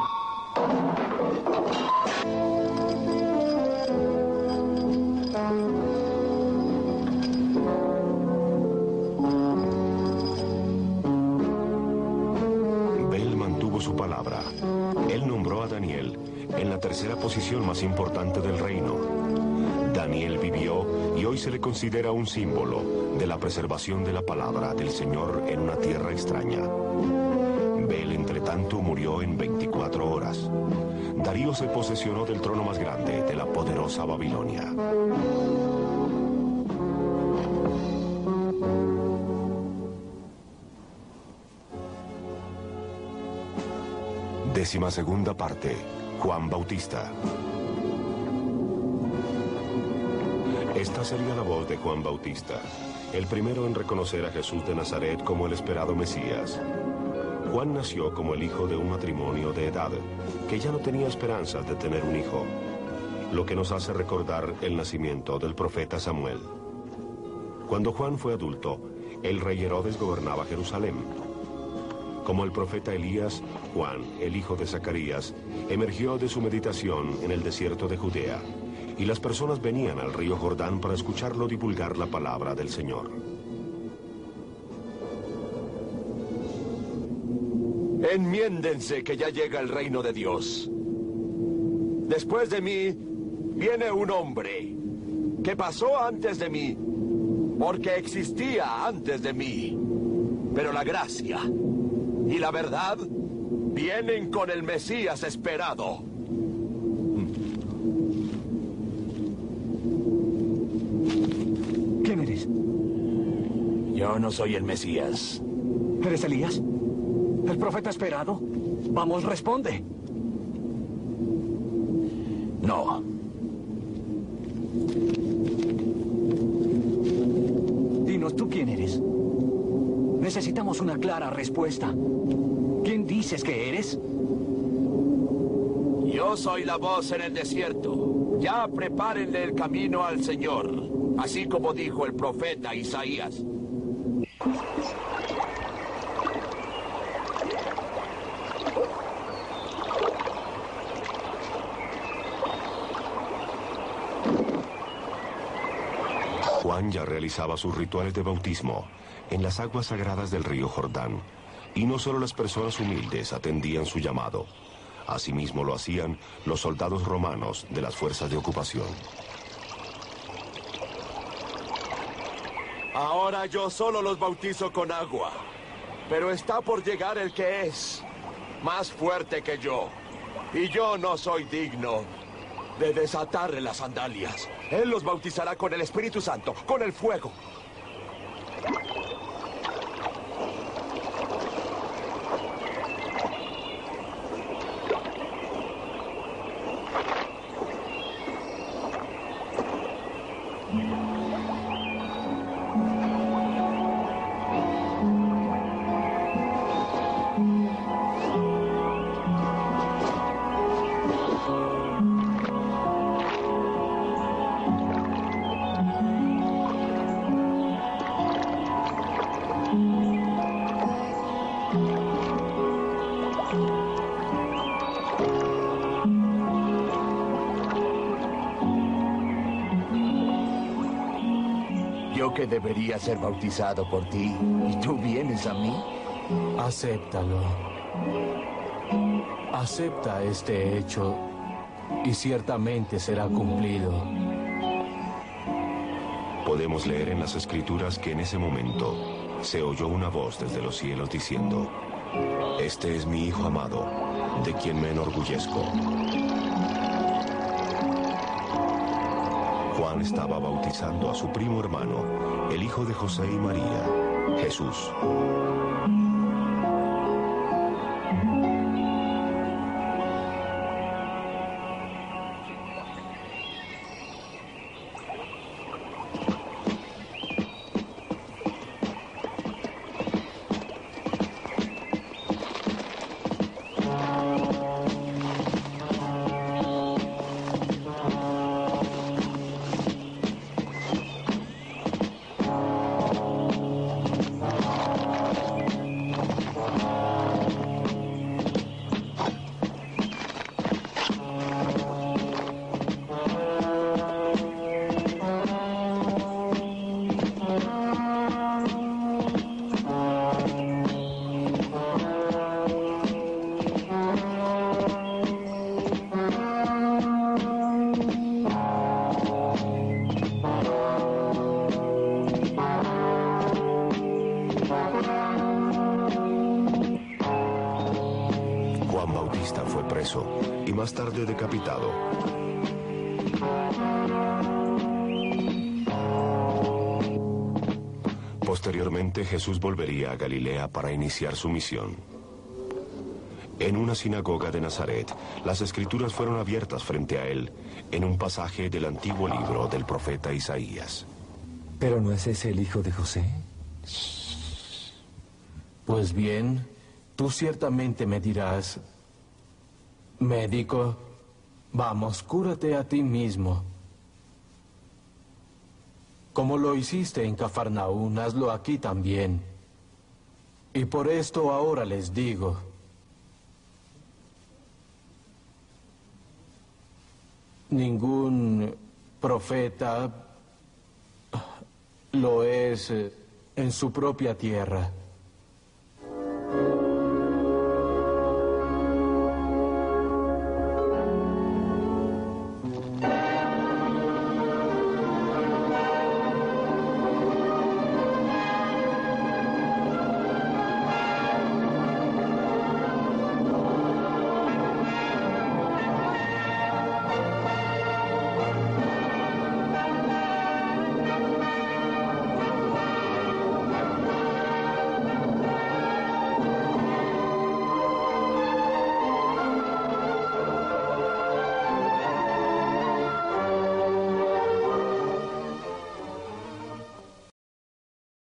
Bel mantuvo su palabra. Él nombró a Daniel en la tercera posición más importante del reino. Daniel vivió y hoy se le considera un símbolo de la preservación de la palabra del Señor en una tierra extraña. Bel, entre tanto, murió en 24 horas. Darío se posesionó del trono más grande de la poderosa Babilonia. Décima segunda parte. Juan Bautista. Esta sería la voz de Juan Bautista, el primero en reconocer a Jesús de Nazaret como el esperado Mesías. Juan nació como el hijo de un matrimonio de edad, que ya no tenía esperanzas de tener un hijo, lo que nos hace recordar el nacimiento del profeta Samuel. Cuando Juan fue adulto, el rey Herodes gobernaba Jerusalén. Como el profeta Elías, Juan, el hijo de Zacarías, emergió de su meditación en el desierto de Judea, y las personas venían al río Jordán para escucharlo divulgar la palabra del Señor. Enmiéndense que ya llega el reino de Dios. Después de mí viene un hombre que pasó antes de mí, porque existía antes de mí. Pero la gracia y la verdad vienen con el Mesías esperado. ¿Quién eres? Yo no soy el Mesías. ¿Eres Elías? ¿El profeta esperado? Vamos, responde. No. Dinos, ¿tú quién eres? Necesitamos una clara respuesta. ¿Quién dices que eres? Yo soy la voz en el desierto. Ya prepárenle el camino al Señor, así como dijo el profeta Isaías. Juan ya realizaba sus rituales de bautismo en las aguas sagradas del río Jordán, y no solo las personas humildes atendían su llamado, asimismo lo hacían los soldados romanos de las fuerzas de ocupación. Ahora yo solo los bautizo con agua, pero está por llegar el que es más fuerte que yo, y yo no soy digno de desatarle las sandalias. Él los bautizará con el Espíritu Santo, con el fuego. Yo que debería ser bautizado por ti, ¿y tú vienes a mí? Acéptalo. Acepta este hecho y ciertamente será cumplido. Podemos leer en las Escrituras que en ese momento se oyó una voz desde los cielos diciendo: Este es mi Hijo amado, de quien me enorgullezco. Juan estaba bautizando a su primo hermano, el hijo de José y María, Jesús. Fue preso y más tarde decapitado. Posteriormente, Jesús volvería a Galilea para iniciar su misión. En una sinagoga de Nazaret, las Escrituras fueron abiertas frente a él, en un pasaje del antiguo libro del profeta Isaías. ¿Pero no es ese el hijo de José? Pues bien, tú ciertamente me dirás: médico, vamos, cúrate a ti mismo. Como lo hiciste en Cafarnaún, hazlo aquí también. Y por esto ahora les digo: ningún profeta lo es en su propia tierra.